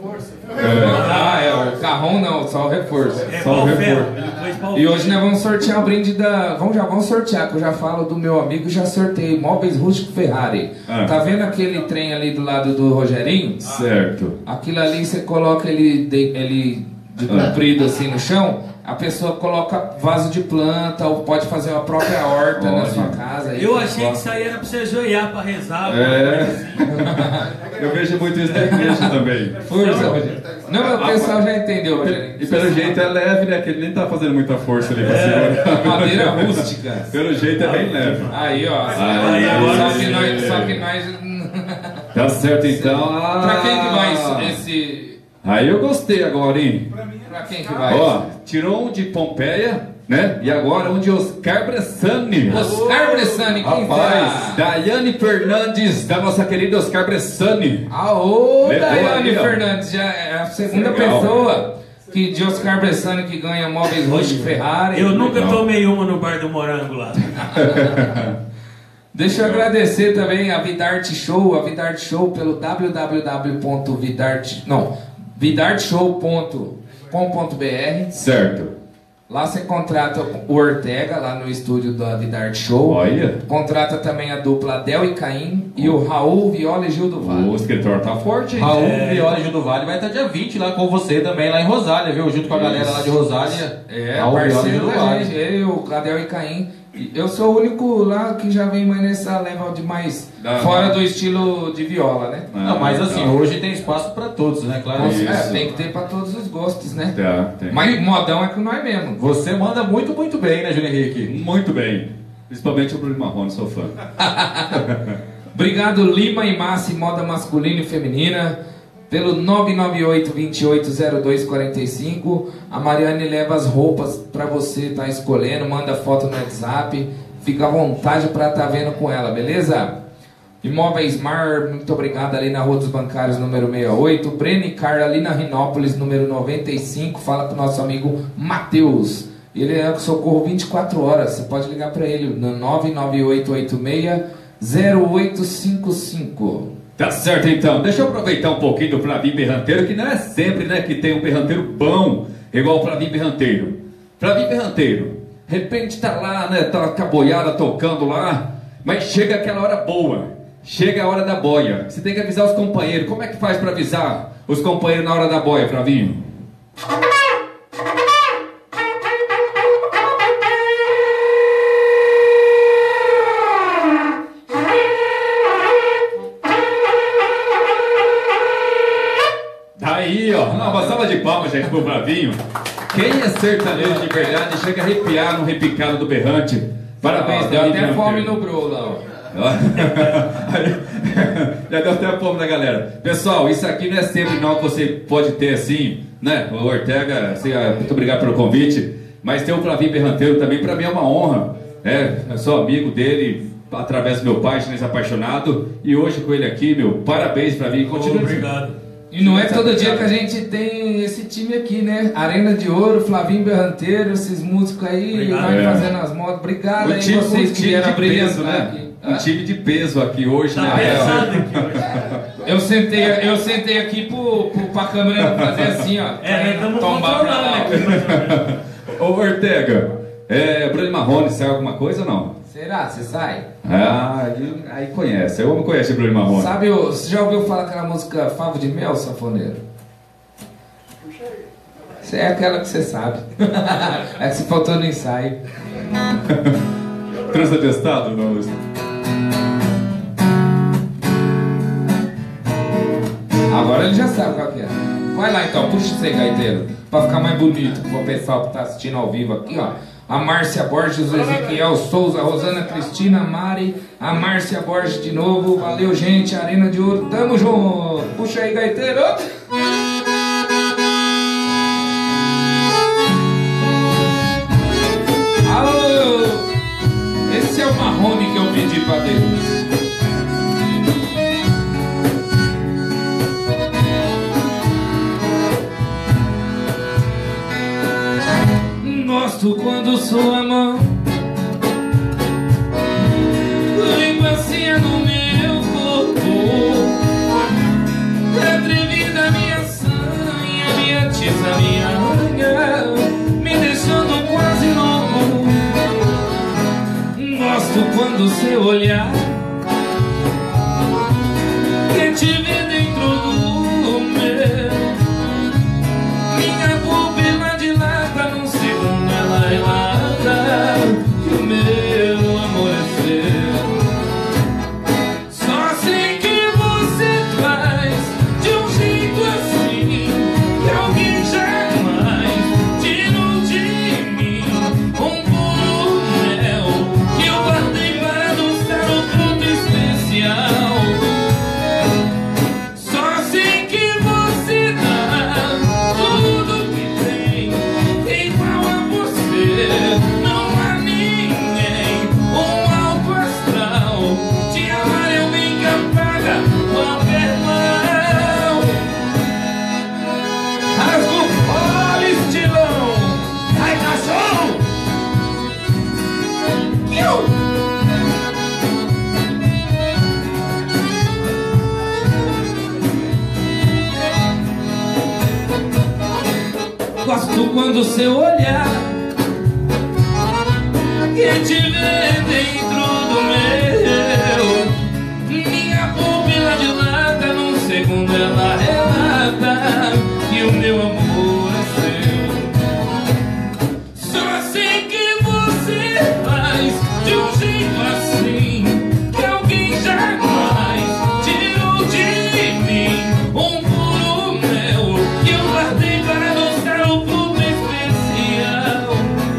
A: Ah, é, o carrão não, só o reforço.
D: É
B: Só
D: pau
B: o
D: ferro.
B: reforço.
D: Ele pôs pau
A: E
D: ferro.
A: hoje nós vamos sortear o brinde da. Vamos, já vamos sortear, que eu já falo do meu amigo, já sorteei. Móveis Rústico Ferrari.
B: Ah.
A: Tá vendo aquele trem ali do lado do Rogerinho?
B: Certo.
A: Aquilo ali você coloca ele de, ele de comprido assim no chão, a pessoa coloca vaso de planta ou pode fazer a própria horta na
B: Olha.
A: sua casa. aí
D: Eu
A: você
D: achei que
A: coloca.
D: isso aí era pra você ajoelhar pra rezar.
B: É. Eu vejo muito isso na igreja também.
A: Força, Rogério. Não, o pessoal já entendeu, Rogério.
B: E pelo jeito é leve, né? Que ele nem tá fazendo muita força ali pra segurar.
A: Madeira rústica.
B: Pelo jeito é bem leve.
A: Aí, ó.
B: Aí,
A: só, que
B: aí.
A: nós, só que nós.
B: Tá certo então. Ah.
A: Pra quem que vai esse.
B: Aí eu gostei agora, hein?
A: Pra quem que vai?
B: Ó, tirou um de Pompeia, né? E agora um de Oscar Bressani.
A: Oscar Bressani, quem
B: Rapaz,
A: será?
B: Daiane Fernandes, da nossa querida Oscar Bressani.
A: Aô,
B: Levou
A: Daiane
B: aí, ó.
A: Fernandes, já é a segunda
B: Legal.
A: pessoa que de Oscar Bressani que ganha móveis Rústico Ferrari.
D: Eu nunca
B: Legal.
D: tomei uma no bar do Morango lá.
A: Deixa eu agradecer também a Vidart Show, a Vidart Show pelo w w w ponto vidart não, vidart show ponto com ponto b r.
B: Certo.
A: Lá você contrata o Ortega, lá no estúdio da Vidart Show.
B: Olha.
A: Contrata também a dupla Adel e Caim e o Raul, Viola e Gil do Vale.
B: O escritor tá forte, hein?
C: Raul
D: É.
C: Viola e Gil do Vale vai estar dia vinte lá com você também, lá em Rosália, viu? Junto com a galera lá de Rosália.
A: É,
C: Raul Viola e
A: parceiro
C: Gil do
A: da
C: Vale.
A: gente, eu, o Adel e Caim. E eu sou o único lá que já vem mais nessa level de mais
B: Ah.
A: fora do estilo de viola, né?
C: Não, mas assim,
B: legal.
C: hoje tem espaço pra todos, né? Claro.
B: Isso.
A: É, tem que ter pra todos os gostos, né?
B: Tá, tem.
A: Mas modão é com nós mesmo.
C: Você manda muito, muito bem, né, Júlio Henrique?
B: Muito bem. Principalmente o Bruno Marrone, sou fã.
A: Obrigado Lima e Massi, moda masculina e feminina, pelo nove nove oito, dois oito zero dois quatro cinco. A Mariane leva as roupas pra você tá escolhendo, manda foto no WhatsApp, fica à vontade pra tá vendo com ela, beleza? Imóveis Mar, muito obrigado, ali na Rua dos Bancários, número sessenta e oito. Breno e Carla, ali na Rinópolis, número noventa e cinco. Fala com o nosso amigo Matheus. Ele é socorro vinte e quatro horas. Você pode ligar para ele no nove nove oito oito seis zero oito cinco cinco.
B: Tá certo então, deixa eu aproveitar um pouquinho do Flavinho Berranteiro, que não é sempre, né, que tem um berranteiro bom, igual o Flavinho Berranteiro. Flavinho Berranteiro, de repente tá lá, né, tá com a boiada tocando lá, mas chega aquela hora boa, chega a hora da boia. Você tem que avisar os companheiros. Como é que faz para avisar os companheiros na hora da boia, Flavinho? Daí, ó, uma salva de palmas, gente, pro Flavinho. Quem é sertanejo de verdade chega a arrepiar no repicado do berrante. Parabéns,
A: Ó, deu
B: Flavinho
A: até fome
B: Berranteiro.
A: no bro lá, ó.
B: Já deu até a fome da galera. Pessoal, isso aqui não é sempre não que você pode ter assim, né? O Ortega, assim, ah, muito obrigado pelo convite. Mas ter o Flavinho Berranteiro também, pra mim é uma honra. É, eu sou amigo dele através do meu pai, chinês apaixonado. E hoje com ele aqui, meu, parabéns, Flavinho. Continua.
D: Obrigado.
A: E não é todo dia que a gente tem esse time aqui, né? Arena de Ouro, Flavinho Berranteiro, esses músicos aí,
D: Obrigado.
A: vai
B: É.
A: fazendo as motos. Obrigado
B: Um
A: aí
B: time,
A: vocês
B: um
A: que
B: time
A: vieram
B: de
A: brilhantar
B: peso, né?
A: aqui.
B: Um
A: Hã?
B: time de peso aqui hoje,
D: Tá
B: né?
D: pesado aqui hoje.
A: Eu sentei, eu sentei aqui pro, pro, pra câmera fazer assim, ó.
D: É, nós estamos
A: Tombar pra lá.
D: controlando aqui. mais ou menos.
B: Ô Ortega, é, Bruno Marrone, saiu alguma coisa ou não?
A: Será? Você sai?
B: Ah, aí, aí conhece. O homem conhece o Bruno Marrone.
A: Sabe, o- você já ouviu falar aquela música Favo de Mel, sanfoneiro? Isso é aquela que você sabe. É que você faltou no ensaio.
B: Trança de estado? Não.
A: Agora ele já sabe qual que é. Vai lá então, puxa esse gaiteiro, pra ficar mais bonito pro pessoal que tá assistindo ao vivo aqui, ó. A Márcia Borges, o Ezequiel Souza, a Rosana Cristina, a Mari, a Márcia Borges de novo. Valeu, gente. Arena de Ouro, tamo junto. Puxa aí, gaiteiro. Alô! Esse é o Marrone que eu pedi pra Deus. Gosto quando sua mão limpa assim no meu corpo, atrevida minha sanha, minha tiza, minha ranha, me deixando quase louco. Gosto quando seu olhar quer te ver dentro do meu, minha pupila dilata num segundo, ela relata que o meu amor é seu. Só sei que você faz de um jeito assim que alguém jamais tirou de mim um puro mel que eu guardei para adoçar o ponto especial. Só sei que você dá tudo que tem igual a você. Não há ninguém, um alto astral, te amar é o bem que apaga qualquer mal. Rasgo fora, estilão, ai cachorro! Iu! Gosto quando seu olhar quer te ver dentro do meu, minha pupila dilata num segundo, ela relata que o meu amor é seu. Só sei que você faz de um jeito assim que alguém jamais tirou de mim um puro mel que eu guardei para adoçar o fruto especial.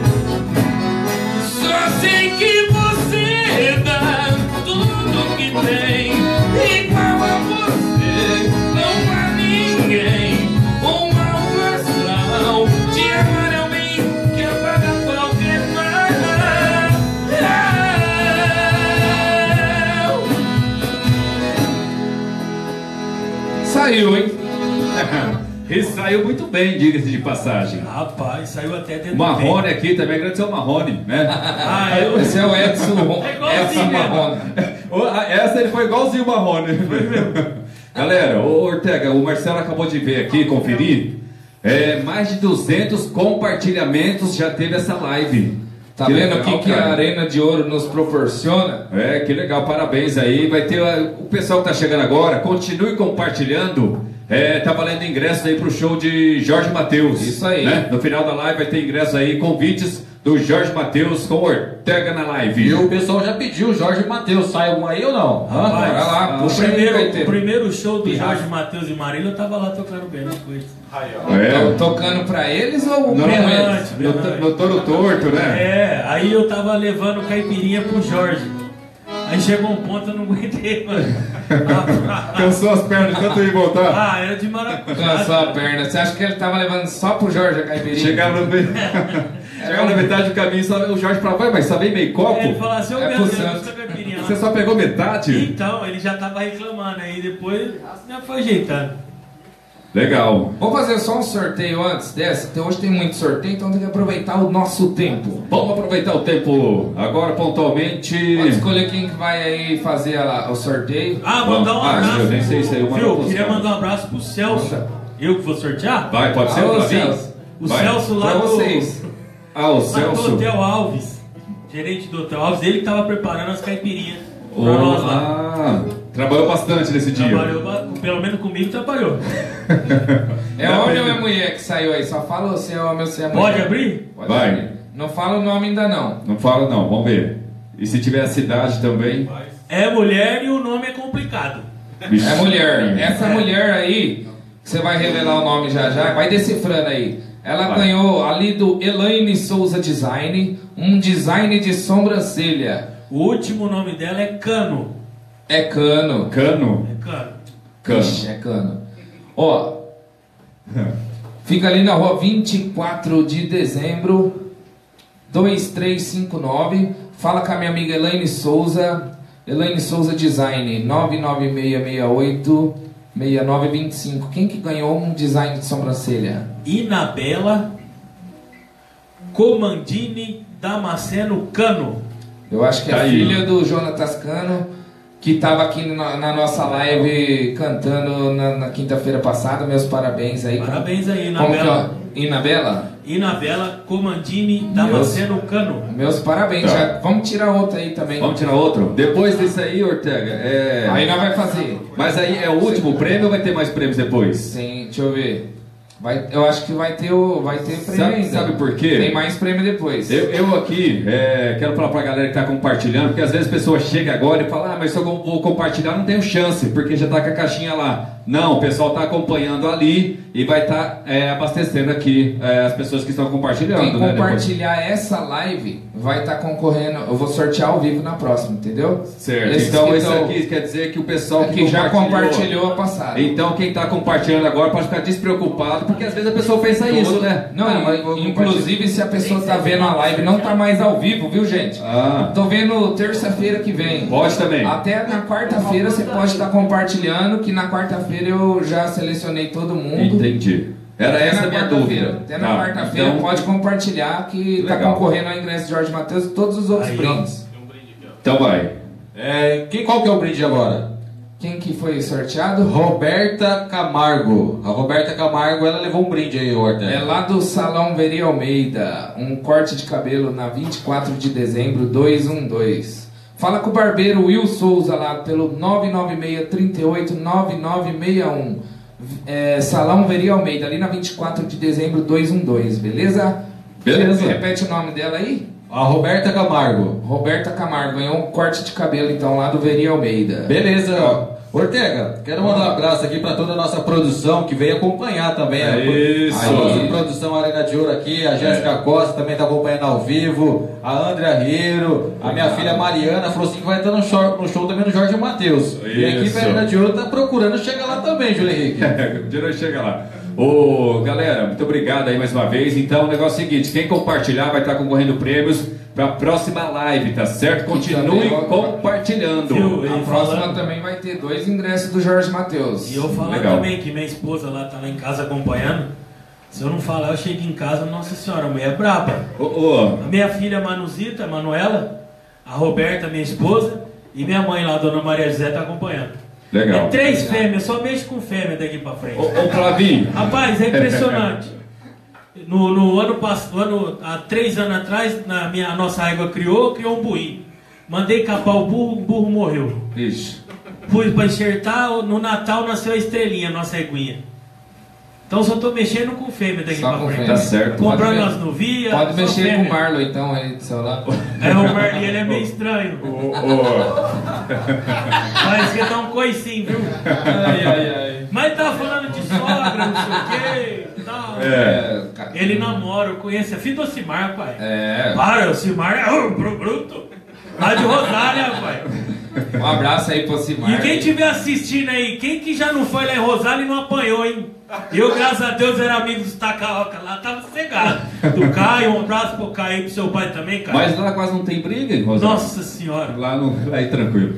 A: Só sei que você dá tudo que tem igual a você. Não há ninguém, um alto astral, te amar é o bem que apaga qualquer mal. Saiu, hein?
B: E saiu muito bem, diga-se de passagem.
D: Rapaz, saiu até dentro
B: O Marrone aqui também, agradecer ao Marrone, né?
D: Ah, eu...
A: Esse é o Edson,
D: É igualzinho
A: Edson
D: mesmo.
A: Marrone.
B: Ô, essa ele foi igualzinho o Marrone. Galera, o Ortega, o Marcelo acabou de ver aqui, conferir. É, mais de duzentos compartilhamentos já teve essa live.
A: Tá
B: Que
A: vendo o
B: legal,
A: que, que a
B: cara.
A: Arena de Ouro nos proporciona?
B: É, que legal, parabéns aí. Vai ter uh, o pessoal que tá chegando agora, continue compartilhando. É, tá valendo ingressos aí pro show de Jorge Mateus.
A: Isso aí.
B: Né? No final da live vai ter ingressos aí, convites do Jorge Mateus com Ortega na live.
C: E o pessoal já pediu, Jorge Mateus, sai algum aí ou não? Hã?
D: Rapaz,
A: Bora lá,
D: o
A: puxa aí,
D: primeiro,
A: gaiteiro.
D: o primeiro show do
A: Pirraça.
D: Jorge Mateus e Marília, eu tava lá tocando bem com eles.
B: É.
A: Tô tocando pra eles ou
B: Não,
A: com eles?
D: Berrante,
B: No,
D: berrante.
B: no Toro Torto, né?
D: É, aí eu tava levando caipirinha pro Jorge. Aí chegou um ponto eu não aguentei, mano. Ah,
B: Cansou as pernas de tanto ir e voltar.
D: ah, era de maracujá.
A: Cansou a perna. Você acha que ele tava levando só pro Jorge a caipirinha?
B: Chegava no meio. Chegava na metade do caminho, só o Jorge falava, vai, mas só vem meio copo?
D: Ele falou assim, ô
A: É
D: meu
A: pro
D: Deus,
A: Santos.
D: essa caipirinha lá.
B: Você só pegou metade?
D: Então, ele já tava reclamando, aí depois já foi ajeitando.
B: Legal.
A: Vamos fazer só um sorteio antes dessa. Até hoje tem muito sorteio, então tem que aproveitar o nosso tempo.
B: Vamos aproveitar o tempo agora pontualmente.
A: Pode escolher quem que vai aí fazer a- o sorteio.
D: Ah, mandar um
B: Ah,
D: abraço.
B: eu nem sei se eu mando
D: Viu,
B: pros
D: queria
B: caras.
D: mandar um abraço pro Celso.
A: Manda.
D: Eu que vou sortear?
B: Vai, pode ser
A: Alô,
B: pra mim?
A: Celso.
D: O
B: Vai.
D: Celso lá
A: Pra
D: do,
A: vocês.
B: Ah, o
D: lá do
B: Celso.
D: Hotel Alves. gerente do Hotel Alves, ele que tava preparando as caipirinhas
B: Oh,
D: pra nós lá.
B: ah, trabalhou bastante nesse dia.
D: Trabalhou, pelo menos comigo, trabalhou.
A: É homem ou é mulher que saiu aí? Só fala se é homem ou se é mulher.
D: Pode abrir?
A: Pode
B: Vai.
A: abrir. Não fala o nome ainda não.
B: Não fala não, vamos ver. E se tiver a cidade também?
D: É mulher e o nome é complicado.
B: Vixe.
A: É mulher. Essa mulher aí, você vai revelar o nome já já, vai decifrando aí. Ela
B: Vai.
A: ganhou ali do Elaine Souza Design, um design de sobrancelha.
D: O último nome dela é Cano.
A: É cano.
B: Cano?
D: É Cano.
B: Cano.
A: Ixi, é cano. Ó, fica ali na rua vinte e quatro de dezembro, dois três cinco nove. Fala com a minha amiga Elaine Souza. Elaine Souza Design, nove nove seis seis oito seis nove dois cinco. Quem que ganhou um design de sobrancelha?
D: Inabela Comandini Damasceno Cano.
A: Eu acho que é
B: Tá
A: a
B: aí.
A: filha do Jonatas Cano, que estava aqui na, na nossa live cantando na, na quinta-feira passada. Meus parabéns aí.
D: Parabéns aí,
A: Como que é?
D: Inabela.
A: Inabela?
D: Inabela Comandini Damasceno Cano.
A: Meus parabéns.
B: Tá.
A: Já, vamos tirar outra aí também.
B: Vamos tirar outro? Depois desse aí, Ortega, é...
A: Aí nós vai fazer.
B: Mas aí é o último prêmio ou vai ter mais prêmios depois?
A: Sim, deixa eu ver. Vai, eu acho que vai ter o, vai ter prêmio
B: Sabe-
A: ainda.
B: sabe por quê?
A: Tem mais prêmio depois.
B: Eu, eu aqui é, quero falar pra galera que tá compartilhando, porque às vezes a pessoa chega agora e fala, ah, mas se eu vou compartilhar não tenho chance, porque já tá com a caixinha lá. Não, o pessoal tá acompanhando ali e vai estar tá, é, abastecendo aqui é, as pessoas que estão compartilhando.
A: Quem
B: né,
A: compartilhar essa live vai estar concorrendo. Eu vou sortear ao vivo na próxima, entendeu?
B: Certo,
A: Esses
B: então
A: que
B: isso
A: tão-
B: aqui quer dizer que o pessoal que,
A: que já compartilhou a passada.
B: Então quem tá compartilhando agora pode ficar despreocupado, porque às vezes a pessoa pensa isso, né?
A: Não,
B: Ah, mas vou
A: inclusive se a pessoa tá vendo a live não tá mais ao vivo, viu, gente?
B: Ah.
A: Tô vendo terça-feira que vem.
B: Pode também.
A: Até na quarta-feira você pode estar compartilhando, que na quarta-feira eu já selecionei todo mundo.
B: Entendi. Era
A: Até
B: essa
A: na
B: a minha
A: quarta-feira.
B: dúvida.
A: Até na
B: Tá,
A: quarta-feira
B: então-
A: pode compartilhar que tá
B: Legal.
A: concorrendo ao ingresso de Jorge Matheus e todos os outros
D: Aí, ó.
A: brindes.
B: Então vai.
C: É, quem, qual que é o brinde agora?
A: Quem que foi sorteado?
C: Roberta Camargo. A Roberta Camargo, ela levou um brinde aí, Ortega.
A: É lá do Salão Veri Almeida, um corte de cabelo na vinte e quatro de dezembro, dois um dois. Fala com o barbeiro Will Souza lá pelo nove nove seis, três oito, nove nove seis um. É, Salão Veri Almeida, ali na vinte e quatro de dezembro, dois um dois, beleza?
B: Beleza.
A: Repete o nome dela aí?
C: A Roberta Camargo.
A: Roberta Camargo, ganhou um corte de cabelo então lá do Veri Almeida.
C: Beleza. Ortega, quero mandar um abraço aqui para toda a nossa produção que veio acompanhar também. a-
B: Isso.
C: A nossa produção Arena de Ouro aqui, a Jéssica Costa também está acompanhando ao vivo, a Andrea Riero, a minha filha Mariana falou assim que vai estar no show, no show também do Jorge Matheus. E a equipe
B: Isso.
C: Arena de Ouro está procurando chegar lá também, Júlio Henrique.
B: O dia não chega lá. Ô, galera, muito obrigado aí mais uma vez. Então, o negócio é o seguinte: quem compartilhar vai estar concorrendo prêmios para a próxima live, tá certo? Continue
A: também-
B: compartilhando.
D: Viu?
A: A
D: E
A: próxima
D: falando-
A: também vai ter dois ingressos do Jorge Matheus.
D: E eu falar
B: Legal.
D: também que minha esposa lá tá lá em casa acompanhando. Se eu não falar, eu chego em casa, nossa senhora, a mulher é braba.
B: Ô, ô,
D: A minha filha Manuzita, Manuela, a Roberta, minha esposa, e minha mãe lá, a dona Maria José, tá acompanhando.
B: legal.
D: É três fêmeas, só mexo com fêmea daqui pra frente.
B: Ô, ô, Flavinho.
D: Rapaz, é impressionante. No, no ano passado, ano, há três anos atrás, na minha, a nossa égua criou, criou um buim. Mandei capar o burro, o burro morreu.
B: Ixi.
D: Pus pra enxertar, no Natal nasceu a estrelinha, a nossa eguinha. Então só tô mexendo com fêmea daqui
A: Só
D: pra
A: com
D: frente.
A: fêmea.
B: Tá certo.
D: Comprando
A: Pode
D: as novias.
A: Pode
D: só
A: mexer com
D: fêmea.
A: o Marlon então aí do seu lado.
D: É, o Marli, ele é meio estranho.
B: Ô, ô.
D: Parece que tá um coicinho, viu?
A: Ai, ai, ai.
D: Mas tá falando de sogra, não sei o quê. Tal.
B: É.
A: cara.
D: Ele namora, eu conheço. É filho do Ocimar, pai.
A: É.
D: Para, o Ocimar é oh, pro bruto. Lá de Rosália, pai.
A: Um abraço aí pro Cimar.
D: E quem estiver assistindo aí, quem que já não foi lá em Rosália e não apanhou, hein? Eu, graças a Deus, era amigo dos Tacaoca lá, tava cegado. Do Caio, um abraço pro Caio e pro seu pai também, Caio.
B: Mas lá quase não tem briga, hein, Rosana?
D: Nossa senhora.
B: Lá, no, lá aí tranquilo.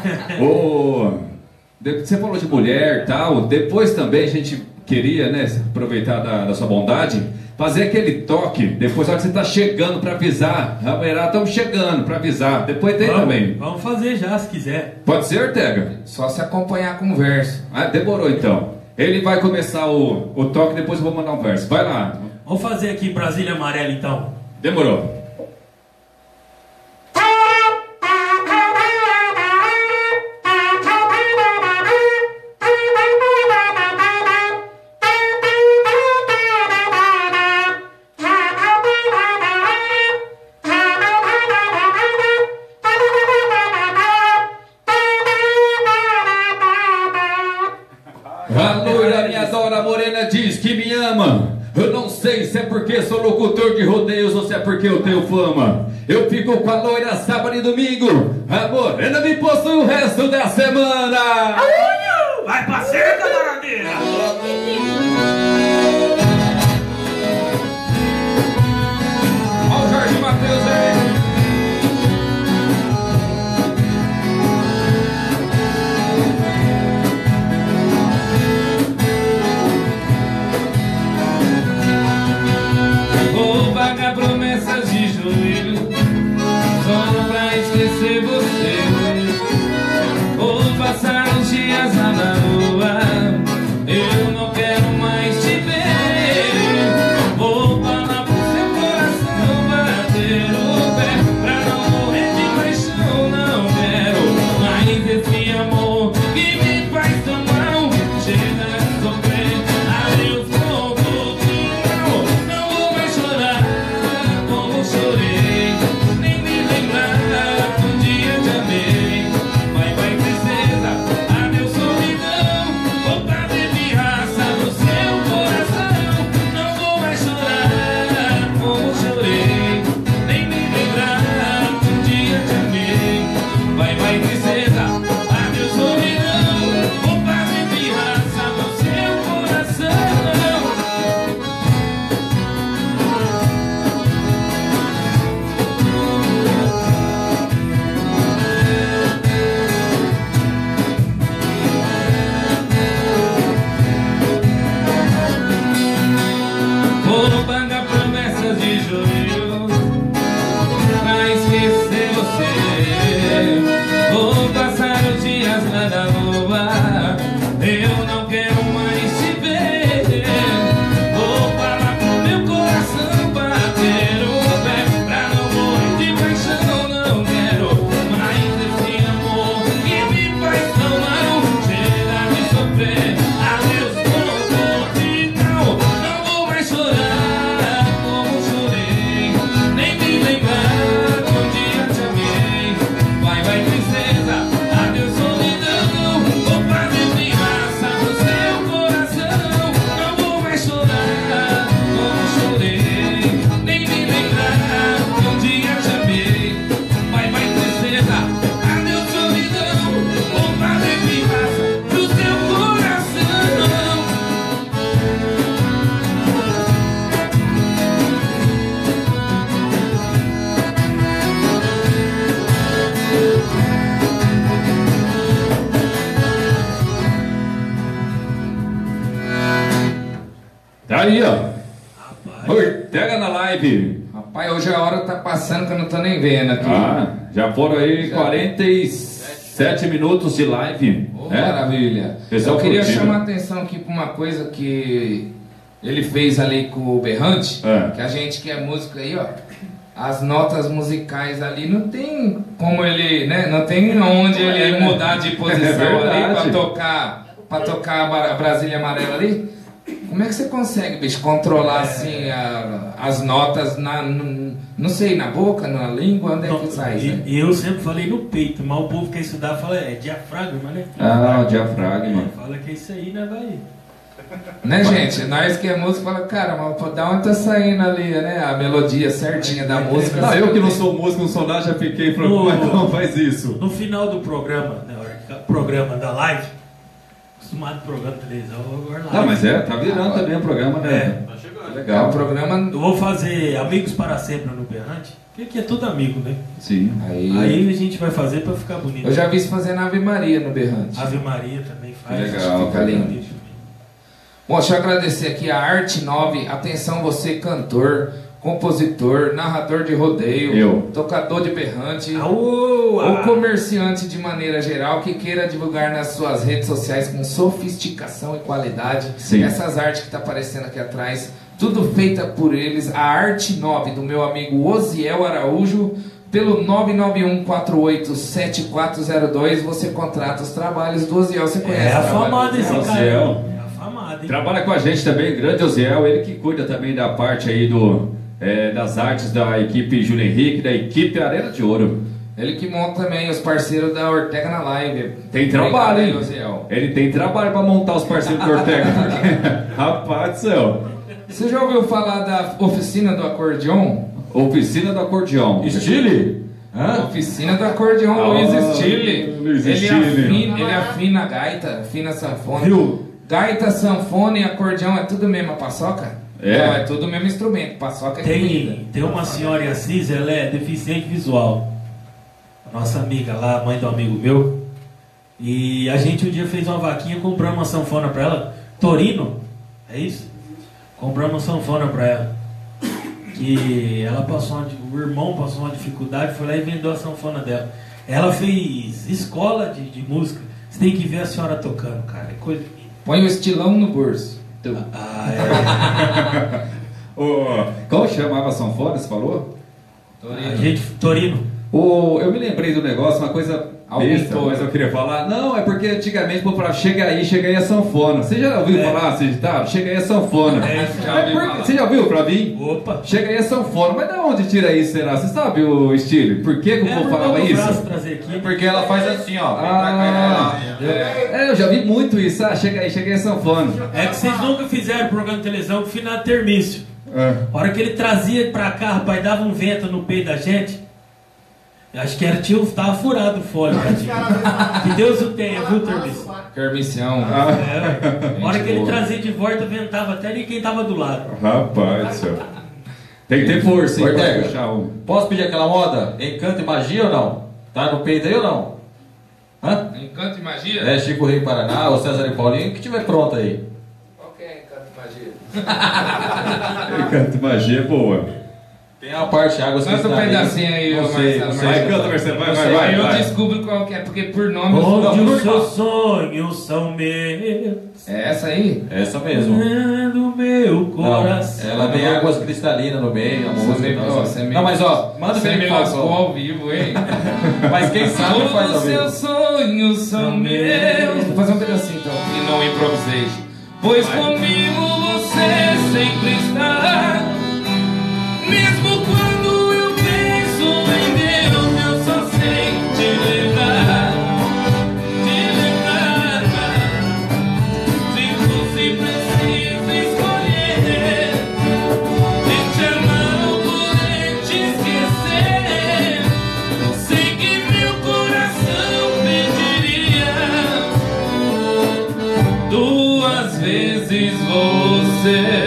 B: Ô, de- você falou de mulher e tal. Depois também a gente queria, né, aproveitar da, da sua bondade, fazer aquele toque. Depois, na hora que você tá chegando pra avisar, a mulherada estamos chegando pra avisar. Depois tem
D: Vamos,
B: também.
D: vamos fazer já, se quiser.
B: Pode ser, Ortega?
A: Só se acompanhar com o verso.
B: Ah, demorou então. Ele vai começar o, o toque, depois eu vou mandar um verso. Vai lá.
D: Vamos fazer aqui Brasília Amarela, então.
B: Demorou. sou locutor de rodeios, ou se é porque eu tenho fama. Eu fico com a loira sábado e domingo. A morena me possui o resto da semana.
D: Vai pra cerca, Maradeira!
A: Olha o Jorge Matheus aí. Vou pagar promessas de joelho só pra esquecer você. Vou passar os dias lá na rua, eu não quero mais te ver. Vou falar pro seu coração bater o pé, pra não morrer de paixão, não quero mais esse amor que me faz tão mal. Chega de sofrer, adeus ponto final. Não vou mais chorar como chorei, nem me lembrar que um dia te amei. Vai, vai, princesa, adeus solidão. Vou fazer pirraça no seu coração. Não vou mais chorar como chorei, nem me lembrar que um dia te amei. Vai, vai, princesa, adeus solidão. Vou fazer pirraça no seu coração. Vou pagar promessas de joelho pra esquecer você. Vou passar os dias lá na rua, eu não quero mais te ver. Vou falar pro meu coração bater o pé, pra não morrer de paixão, não quero mais esse amor que me faz tão mal. Chega de sofrer, adeus ponto final. Não vou mais chorar como chorei, nem me lembrar que um dia te amei. Vai, vai, princesa, adeus solidão. Vou fazer pirraça no seu coração. Não vou mais chorar como chorei, nem me lembrar que um dia te amei. Vai, vai, princesa, adeus solidão. Vou fazer pirraça no seu coração.
B: Tá aí, ó. Ortega na live.
A: Rapaz, hoje a hora tá passando que eu não tô nem vendo aqui.
B: Ah, já foram aí quarenta e sete minutos de live.
A: Oh,
B: né?
A: maravilha.
B: Pessoal
A: Eu queria
B: curtindo.
A: chamar a atenção aqui para uma coisa que ele fez ali com o Berrante,
B: É.
A: que a gente que é músico aí, ó, as notas musicais ali não tem como ele, né, não tem onde ele mudar de posição ali
B: verdade.
A: para tocar, para tocar a Bar- a Brasília Amarela ali. Como é que você consegue, bicho, controlar assim a- as notas na, n- não sei, na boca, na língua, onde é que sai?
D: E-
A: Né?
D: Eu sempre falei no peito, mas o povo quer estudar fala é diafragma, né?
B: Ah, o diafragma.
D: Fala que é isso aí, né, vai?
A: Né, gente? Nós que é músico fala, cara, mas pô, da onde tá saindo ali, né? A melodia certinha da música.
B: Não, eu que não sou músico, não sou nada, já fiquei falando,
D: No-
B: como é que não faz isso?
D: No final do programa, na hora que- programa da live, acostumado programa de televisão, agora live.
B: Não, mas é, tá virando também o programa, né?
D: É.
E: Tá chegando.
A: É o
B: Legal.
A: programa.
D: Eu vou fazer Amigos para Sempre no Berrante, porque aqui é tudo amigo, né?
B: Sim.
A: Aí,
D: Aí a gente vai fazer pra ficar bonito.
A: eu já vi isso fazendo Ave Maria no Berrante.
D: Ave Maria também faz.
B: Legal,
A: fica lindo.
D: Bonito.
A: Bom, deixa eu agradecer aqui a Arte nove. Atenção, você cantor, compositor, narrador de rodeio,
B: Eu.
A: tocador de berrante,
D: Aô,
A: ou
D: ah.
A: comerciante de maneira geral que queira divulgar nas suas redes sociais com sofisticação e qualidade.
B: Sim.
A: Essas artes que está aparecendo aqui atrás, tudo feita por eles. A Arte nove do meu amigo Osiel Araújo. Pelo nove nove um quatro oito sete quatro zero dois você contrata os trabalhos do Osiel. Você conhece
D: É
A: o trabalho
D: afamado
A: do
D: esse
A: Osiel?
D: cara.
B: Osiel.
D: É afamado, hein?
B: Trabalha com a gente também, grande Osiel, ele que cuida também da parte aí do, é, das artes da equipe Júlio Henrique, da equipe Arena de Ouro.
A: Ele que monta também os parceiros da Ortega na Live.
B: Tem
A: Obrigado
B: trabalho,
A: aí,
B: hein?
A: Osiel.
B: Ele tem trabalho pra montar os parceiros do Ortega. porque, rapaz do céu.
A: Você já ouviu falar da oficina do acordeon?
B: Oficina do acordeão.
C: Estile? Hã?
A: Oficina do acordeon,
B: Ah,
A: Luiz Stille.
B: Luiz
A: Ele
B: Stille.
A: afina, ele afina a gaita, afina a sanfona.
D: Viu?
A: Gaita, sanfona e acordeão é tudo mesmo, a paçoca?
B: É.
A: Não, é tudo o mesmo instrumento, paçoca é comida.
D: Tem, tem uma senhora em Assis, ela é deficiente visual. A nossa amiga lá, mãe do amigo meu. E a gente um dia fez uma vaquinha, compramos uma sanfona pra ela. Torino, é isso? Compramos uma sanfona pra ela. Que ela passou uma, o irmão passou uma dificuldade, foi lá e vendeu a sanfona dela. Ela fez escola de, de música. Você tem que ver a senhora tocando, cara. É coisa.
A: Põe o estilão no bolso.
D: Ah, é.
B: Ô, qual chamava a sanfona, você falou?
D: A gente, Torino.
B: Ô, eu me lembrei do negócio, uma coisa besta,
A: Auditor.
B: mas eu queria falar. Não, é porque antigamente o povo falava, chega aí, chega aí a sanfona. Você já ouviu
D: É.
B: falar assim, tá? Chega aí a sanfona.
D: É,
A: já
B: Mas
A: ouvi
B: por-
A: falar.
B: Você já ouviu, Flavinho?
D: Opa!
B: Chega aí a sanfona. Mas de onde tira isso, será? Você sabe o estilo? Por que, que o
D: É,
B: povo
D: por
B: falava
D: causa do braço
B: isso?
D: trazer aqui.
C: Porque ela faz assim, ó. Vem pra cá,
B: Ah,
C: né?
B: é, eu já vi muito isso. Ah, chega aí, chega aí a sanfona.
D: É que vocês nunca fizeram programa de televisão com o finado Termício.
B: É.
D: A hora que ele trazia pra cá, rapaz, dava um vento no peito da gente. Eu acho que era tio, tava furado o fole, tadinho. Que Deus o tenha, viu, Termício?
A: Kermicião.
D: É, a hora que ele
A: boa.
D: trazia de volta, ventava até nem quem tava do lado.
B: Rapaz do céu. Tem que ter força, hein,
C: Ortega.
B: pra puxar um.
C: Posso pedir aquela moda? Encanto e magia ou não? Tá no peito aí ou não? Hã?
A: Encanto e magia?
C: É Chico Rei Paraná ou César e Paulinho, que tiver pronto aí.
A: Qual que é encanto e magia?
B: Canto magia é boa.
C: Tem a parte águas
A: Canta um
C: cristalinas.
A: pedacinho aí,
C: Não
A: ô
C: sei,
A: Marcelo.
C: não sei.
B: Vai, canta, Marcelo, vai,
A: Eu
B: vai,
A: sei,
B: vai,
A: aí eu
B: vai.
A: descubro qual que é, porque por nome eu
D: Onde
A: sou...
D: os seus sonhos são meus,
A: É essa aí?
C: Essa mesmo.
D: é do meu
C: Não,
D: coração.
C: ela tem águas cristalinas no meio, a
A: Você
C: música
A: me-
C: e tal,
A: ó,
C: sabe?
A: você me-
C: Não, mas ó, manda
A: Você
C: bem
A: me
C: que
A: lascou
C: fala.
A: ao vivo, hein?
C: Mas quem sabe faz
A: Todos
C: ao
A: os
C: vivo.
A: seus sonhos são meus. Vou fazer um pedacinho então, e não improvisei. Pois comigo você sempre está. Mesmo quando eu penso em Deus, eu só sei te lembrar. Te lembrar. Se fosse preciso escolher, nem te amar ou poder te esquecer. Sei que meu coração pediria duas vezes você.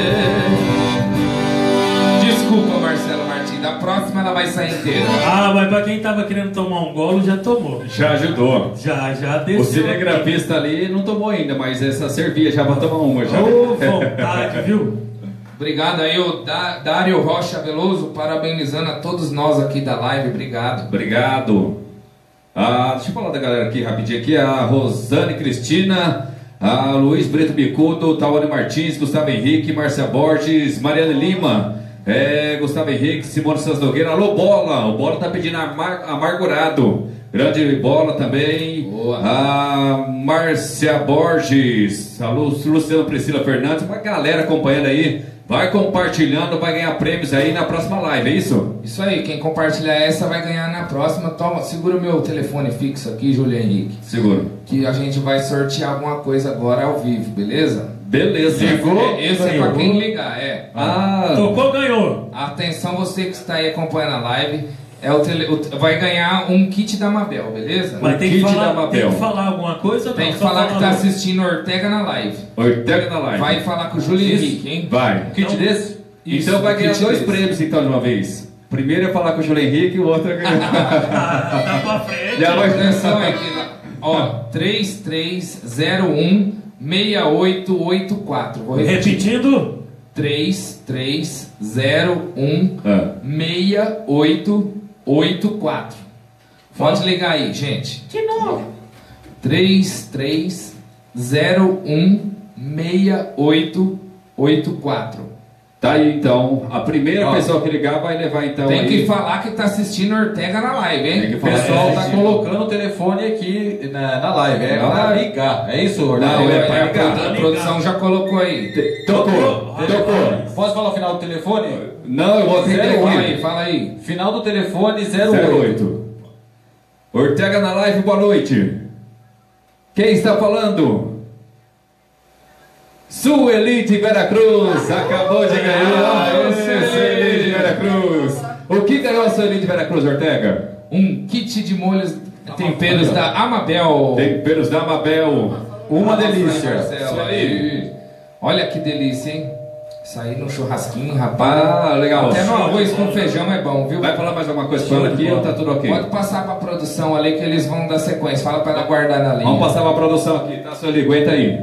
A: Desculpa, Marcelo Martins. Da próxima ela vai sair inteira.
D: Ah, mas pra quem tava querendo tomar um golo, já tomou.
B: Já ajudou.
D: Já, já
B: O
D: desceu.
B: cinegrafista ali não tomou ainda, mas essa servia já pra tomar uma já.
D: Ô, vontade, viu?
A: Obrigado aí, o Da- Dário Rocha Veloso, parabenizando a todos nós aqui da live. Obrigado.
B: Obrigado. Ah, deixa eu falar da galera aqui rapidinho aqui. A Rosane Cristina, a Luiz Brito Bicudo, Tawane Martins, Gustavo Henrique, Márcia Borges, Mariana Lima, é, Gustavo Henrique, Simone Santos Nogueira. Alô, Bola. O Bola tá pedindo amar- amargurado. Grande Bola também.
A: Boa.
B: A Márcia Borges, a Lu- Luciano Priscila Fernandes, uma galera acompanhando aí. Vai compartilhando, vai ganhar prêmios aí na próxima live, é isso?
A: Isso aí, quem compartilhar essa vai ganhar na próxima. Toma, segura o meu telefone fixo aqui, Júlio Henrique.
B: Seguro.
A: Que a gente vai sortear alguma coisa agora ao vivo, beleza?
B: Beleza.
A: É, esse é pra
D: ganhou.
A: quem ligar, é.
B: Ah,
D: Tocou, ganhou.
A: Atenção, você que está aí acompanhando a live, é o tele, o- vai ganhar um kit da Mabel, beleza?
D: Mas tem que,
B: kit da
D: falar,
B: Mabel.
D: tem que falar alguma coisa ou
A: Tem
D: não?
A: que
D: Só
A: falar que
D: falar
A: tá
D: não.
A: assistindo Ortega na live.
B: Ortega na live.
A: Vai falar com o Júlio
C: Isso.
A: Henrique, hein?
B: Vai.
C: Um kit desse?
A: Isso,
B: então vai ganhar
A: kit
B: dois
A: desse.
B: prêmios então de uma vez. Primeiro é falar com o Júlio Henrique e o outro é ganhar.
D: Ah, tá pra frente.
B: Já vai-
A: Atenção aqui, na- ó, três três zero um seis oito oito quatro. Vou repetir.
D: Repetindo.
A: três três zero um
B: Ah.
A: seis oito oito quatro. Pode ligar aí, gente.
D: De novo.
A: três três zero um seis oito oito quatro.
B: Tá aí então. A primeira
C: Ó.
B: pessoa que ligar vai levar então
A: Tem
B: aí.
A: que falar que tá assistindo Ortega na live, hein?
B: Tem que
C: O
B: falar.
C: pessoal
B: É,
C: tá
B: sim.
C: colocando o telefone aqui na, na live. É
B: Na
C: pra
B: live.
C: ligar. É isso,
B: Não,
C: Orlando?
B: é pra
A: a
B: ligar.
A: produ- A produção já colocou aí.
B: Tocou.
D: Tocou.
B: Tocou.
C: Posso falar o final do telefone?
B: Não, eu vou atender
A: Fala
B: aqui.
A: aí, fala aí.
C: Final do telefone zero
B: zero
C: oito.
B: oito. Ortega na live, boa noite. Quem está falando? Sueli de Veracruz, acabou de ganhar. Esse é Sueli de Veracruz. O que ganhou a Sueli de Veracruz, Ortega?
A: Um kit de molhos temperos da Amabel.
B: Temperos da Amabel.
C: Uma
A: Nossa,
C: delícia.
A: Marcelo, aí. Olha que delícia, hein? Isso aí no churrasquinho, rapaz.
B: Ah, legal.
A: Até no arroz com feijão é bom, viu?
B: Vai falar mais alguma coisa pra ela aqui ou tá tudo ok?
A: Pode passar pra produção ali que eles vão dar sequência. Fala pra ela guardar na linha.
B: Vamos passar pra produção aqui, tá, Sueli? Aguenta aí.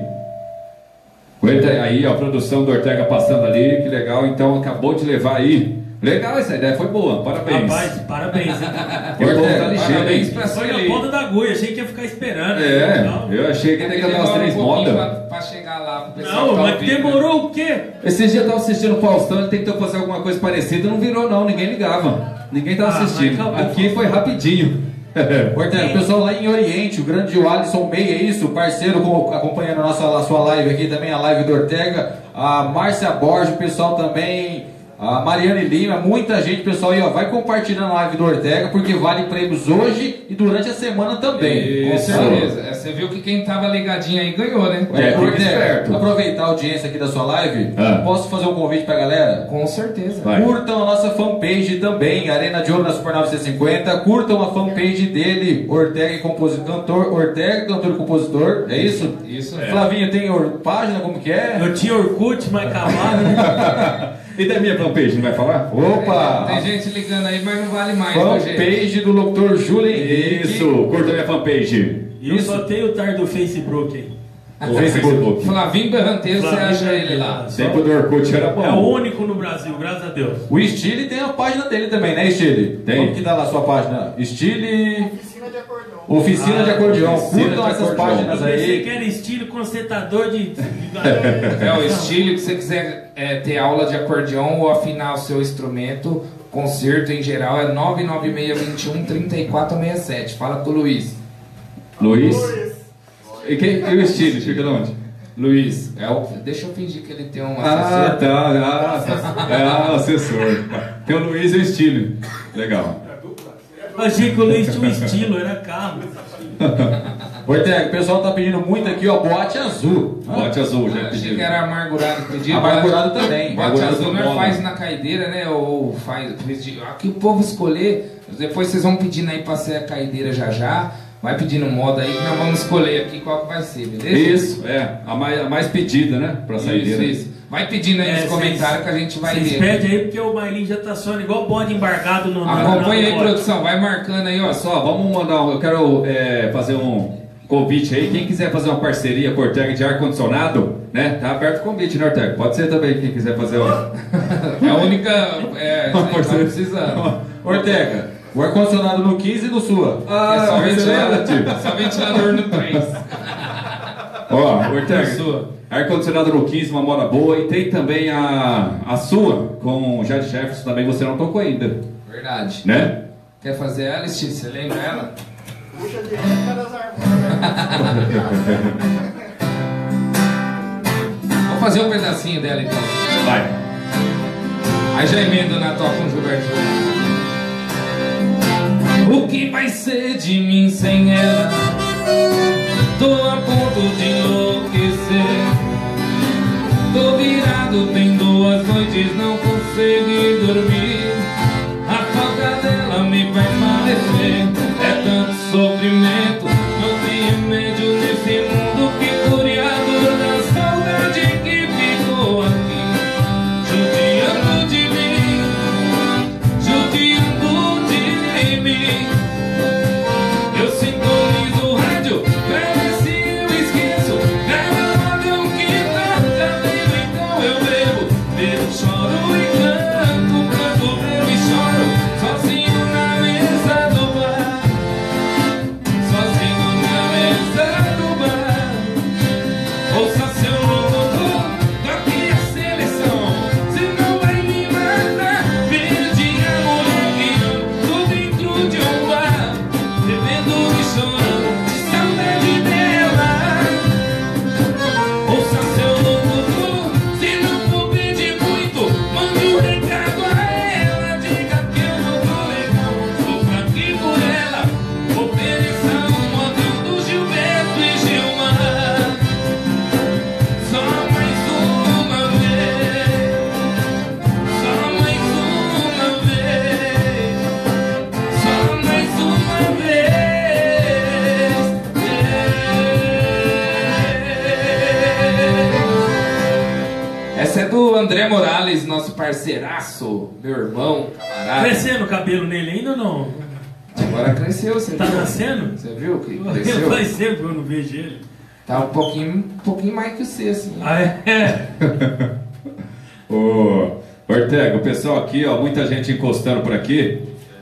B: Aguenta aí, ó, a produção do Ortega passando ali, que legal. Então, acabou de levar aí. Legal, essa ideia foi boa, parabéns.
D: Rapaz, parabéns.
B: Ortega, tá ligeiro,
A: parabéns
B: hein?
A: pra
D: Foi na
A: Sueli.
D: ponta da agulha, achei que ia ficar esperando.
B: É,
D: Não,
B: eu achei que ia dar umas
A: Demora
B: três
A: um pouquinho
B: modas.
A: pra, pra chegar lá pro pessoal.
D: não
A: que tá
D: mas
A: ouvindo, né?
D: demorou o quê?
B: Esses dias eu tava assistindo o Faustão, ele tentou fazer alguma coisa parecida, não virou não, ninguém ligava. Ninguém tava
D: Ah,
B: assistindo.
D: mas acabou.
B: Aqui foi rapidinho.
C: Ortega, o pessoal lá em Oriente, o grande Alisson Meia, é isso, parceiro com- acompanhando a nossa, a sua live aqui também, a live do Ortega, a Márcia Borges, o pessoal também, a Mariane Lima, muita gente, pessoal aí, ó, vai compartilhando a live do Ortega, porque vale prêmios hoje e durante a semana também.
A: Com
B: Isso.
A: certeza. É, você viu que quem tava ligadinho aí ganhou, né?
B: É, fica
C: Ortega,
B: esperto.
C: aproveitar a audiência aqui da sua live,
B: Ah.
C: posso fazer um convite pra galera?
A: Com certeza.
B: Vai.
C: Curtam a nossa fanpage também, Arena de Ouro na Super nove cinquenta. Curtam a fanpage dele, Ortega e compositor, cantor, Ortega, cantor e compositor. É isso?
A: Isso.
C: Flavinho, tem or- página, como que é?
D: Eu tinha Orkut, mas acabado.
B: E da minha fanpage, não vai falar?
C: Opa!
A: Tem gente ligando aí, mas não vale mais, viu, gente?
C: Fanpage do locutor Júlio Henrique.
B: Isso, curta minha fanpage.
D: E eu
C: Isso.
D: só tenho o tar do Facebook aí.
B: O Facebook.
A: Flavinho Berranteiro, você
D: Flavinho
A: acha ele lá.
D: Berranteiro.
B: Tempo do Orkut era bom.
D: É o único no Brasil, graças a Deus.
C: O Stile tem a página dele também, né, Stile?
B: Tem.
C: Como que tá lá a sua página? Stile...
E: Oficina de acordeon.
C: Oficina
D: Ah,
C: de acordeão.
B: Oficina
C: Curtam
B: de
C: essas
B: acordeão.
C: páginas
D: Eu pensei que
C: aí.
D: era estilo consertador de... de-
A: É o estilo que você quiser é, ter aula de acordeão ou afinar o seu instrumento, concerto em geral, é nove nove seis, dois um, três quatro seis sete. Fala com o Luiz.
B: Luiz.
E: Luiz.
B: E, quem, e o estilo? Fica de onde?
A: Luiz, é o, deixa eu fingir que ele tem um
B: Ah,
A: assessor.
B: tá. Ah, é ah, assessor. Tem o Luiz e o estilo. Legal.
D: Eu achei que o Luiz tinha um estilo, era carro.
C: Ortega, o pessoal tá pedindo muito aqui, ó, boate azul.
B: Bote azul, já
A: Achei
B: pediu.
A: que era amargurado que pedia.
C: Amargurado também.
A: Bote
B: Amargurado
A: azul
B: do
A: nós
B: mono.
A: faz na caideira, né? Ou faz. Aqui o povo escolher. Depois vocês vão pedindo aí pra ser a caideira já já. Vai pedindo moda aí que nós vamos escolher aqui qual que vai ser, beleza?
B: Isso, é. A mais, a mais pedida, né? Pra saideira.
A: Isso, isso. Vai pedindo aí
D: É,
A: nos
D: vocês-
A: comentários que a gente vai
D: Vocês
A: ver.
D: pedem aí porque o Mailin já tá soando igual bode embarcado no... na-
A: Acompanha
D: na
A: aí,
D: moto.
A: produção. Vai marcando aí, ó.
B: Olha só, vamos mandar um. Eu quero é, fazer um convite aí. Quem quiser fazer uma parceria com o Ortega de ar-condicionado, né? Tá aberto o convite, né, Ortega? Pode ser também quem quiser fazer uma.
A: É a única. É, isso aí, tá precisando.
C: Ortega, o ar-condicionado no quinze e no sua.
A: É só ventilador,
B: tio.
A: só ventilador no três.
B: Ó, Ortega,
A: Sua.
B: ar-condicionado no quinze, uma moda boa. E tem também a, a sua, com o Jade Jefferson, também você não tocou ainda,
A: Verdade.
B: né?
A: Quer fazer ela, Steve? Você lembra ela?
E: Puxa de reta das armadas.
A: Vamos fazer um pedacinho dela então.
B: Vai.
A: Aí já emendo na tua com o Gilberto. O que vai ser de mim sem ela? Tô a ponto de enlouquecer. Tô virado, tem duas noites, não consigo dormir. A falta dela me faz padecer. É tanto sofrimento, não tem remédio nesse mundo que cure a dor da saudade que ficou aqui. Judiando de mim, judiando de mim. Eu sintonizo o rádio pra ver se eu esqueço. Grava logo o que tá cabendo, então eu bebo, bebo, choro e canto. Zé Morales, nosso parceiraço, meu irmão, camarada.
D: Crescendo o cabelo nele ainda ou não?
A: Agora cresceu, você
D: Tá
A: viu?
D: nascendo?
A: Você viu que cresceu?
D: Faz tempo que eu não vejo ele.
A: Tá um pouquinho, um pouquinho mais que você, assim.
D: Ah, é?
B: Ô, Ortega, o pessoal aqui, ó, muita gente encostando por aqui.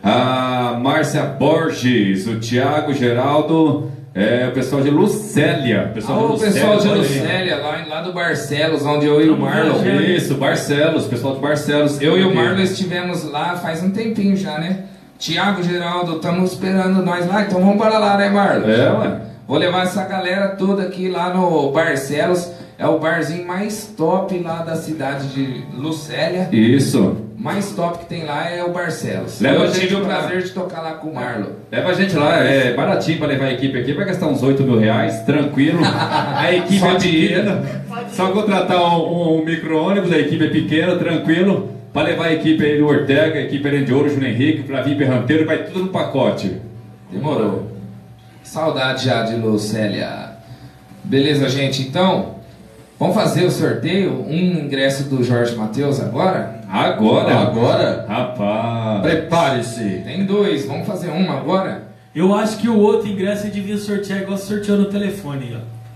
B: A Márcia Borges, o Thiago Geraldo, é, o pessoal de Lucélia. O pessoal,
A: Ah,
B: de
A: o
B: Lucélia,
A: pessoal de
B: olha aí.
A: Lucélia, lá, lá do Barcelos, onde eu e o Marlon.
B: Isso, Barcelos, pessoal de Barcelos.
A: Eu e o
B: Aqui.
A: Marlon estivemos lá faz um tempinho já, né? Thiago, Geraldo, estamos esperando nós lá, então vamos para lá, né, Marlon?
B: É, ué.
A: Vou levar essa galera toda aqui lá no Barcelos. É o barzinho mais top lá da cidade de Lucélia.
B: Isso.
A: Mais top que tem lá é o Barcelos.
B: Leva a
A: Eu
B: gente
A: tive o
B: pra lá.
A: prazer de tocar lá com o Marlon.
B: Leva a gente lá, é baratinho pra levar a equipe aqui, vai gastar uns oito mil reais, tranquilo. A equipe
A: Só
B: é
A: de
B: pequena, só contratar um, um micro-ônibus, a equipe é pequena, tranquilo. Pra levar a equipe aí do Ortega, a equipe Arena de Ouro, Júnior Henrique, Flavinho Berranteiro, vai tudo no pacote.
A: Demorou. Saudade já de Lucélia. Beleza, gente? Então, vamos fazer o sorteio. Um ingresso do Jorge Mateus agora?
B: Agora?
C: Agora,
B: Rapaz.
C: prepare-se.
A: Tem dois. Vamos fazer um agora?
D: Eu acho que o outro ingresso você devia sortear igual você sorteou no telefone aí, ó.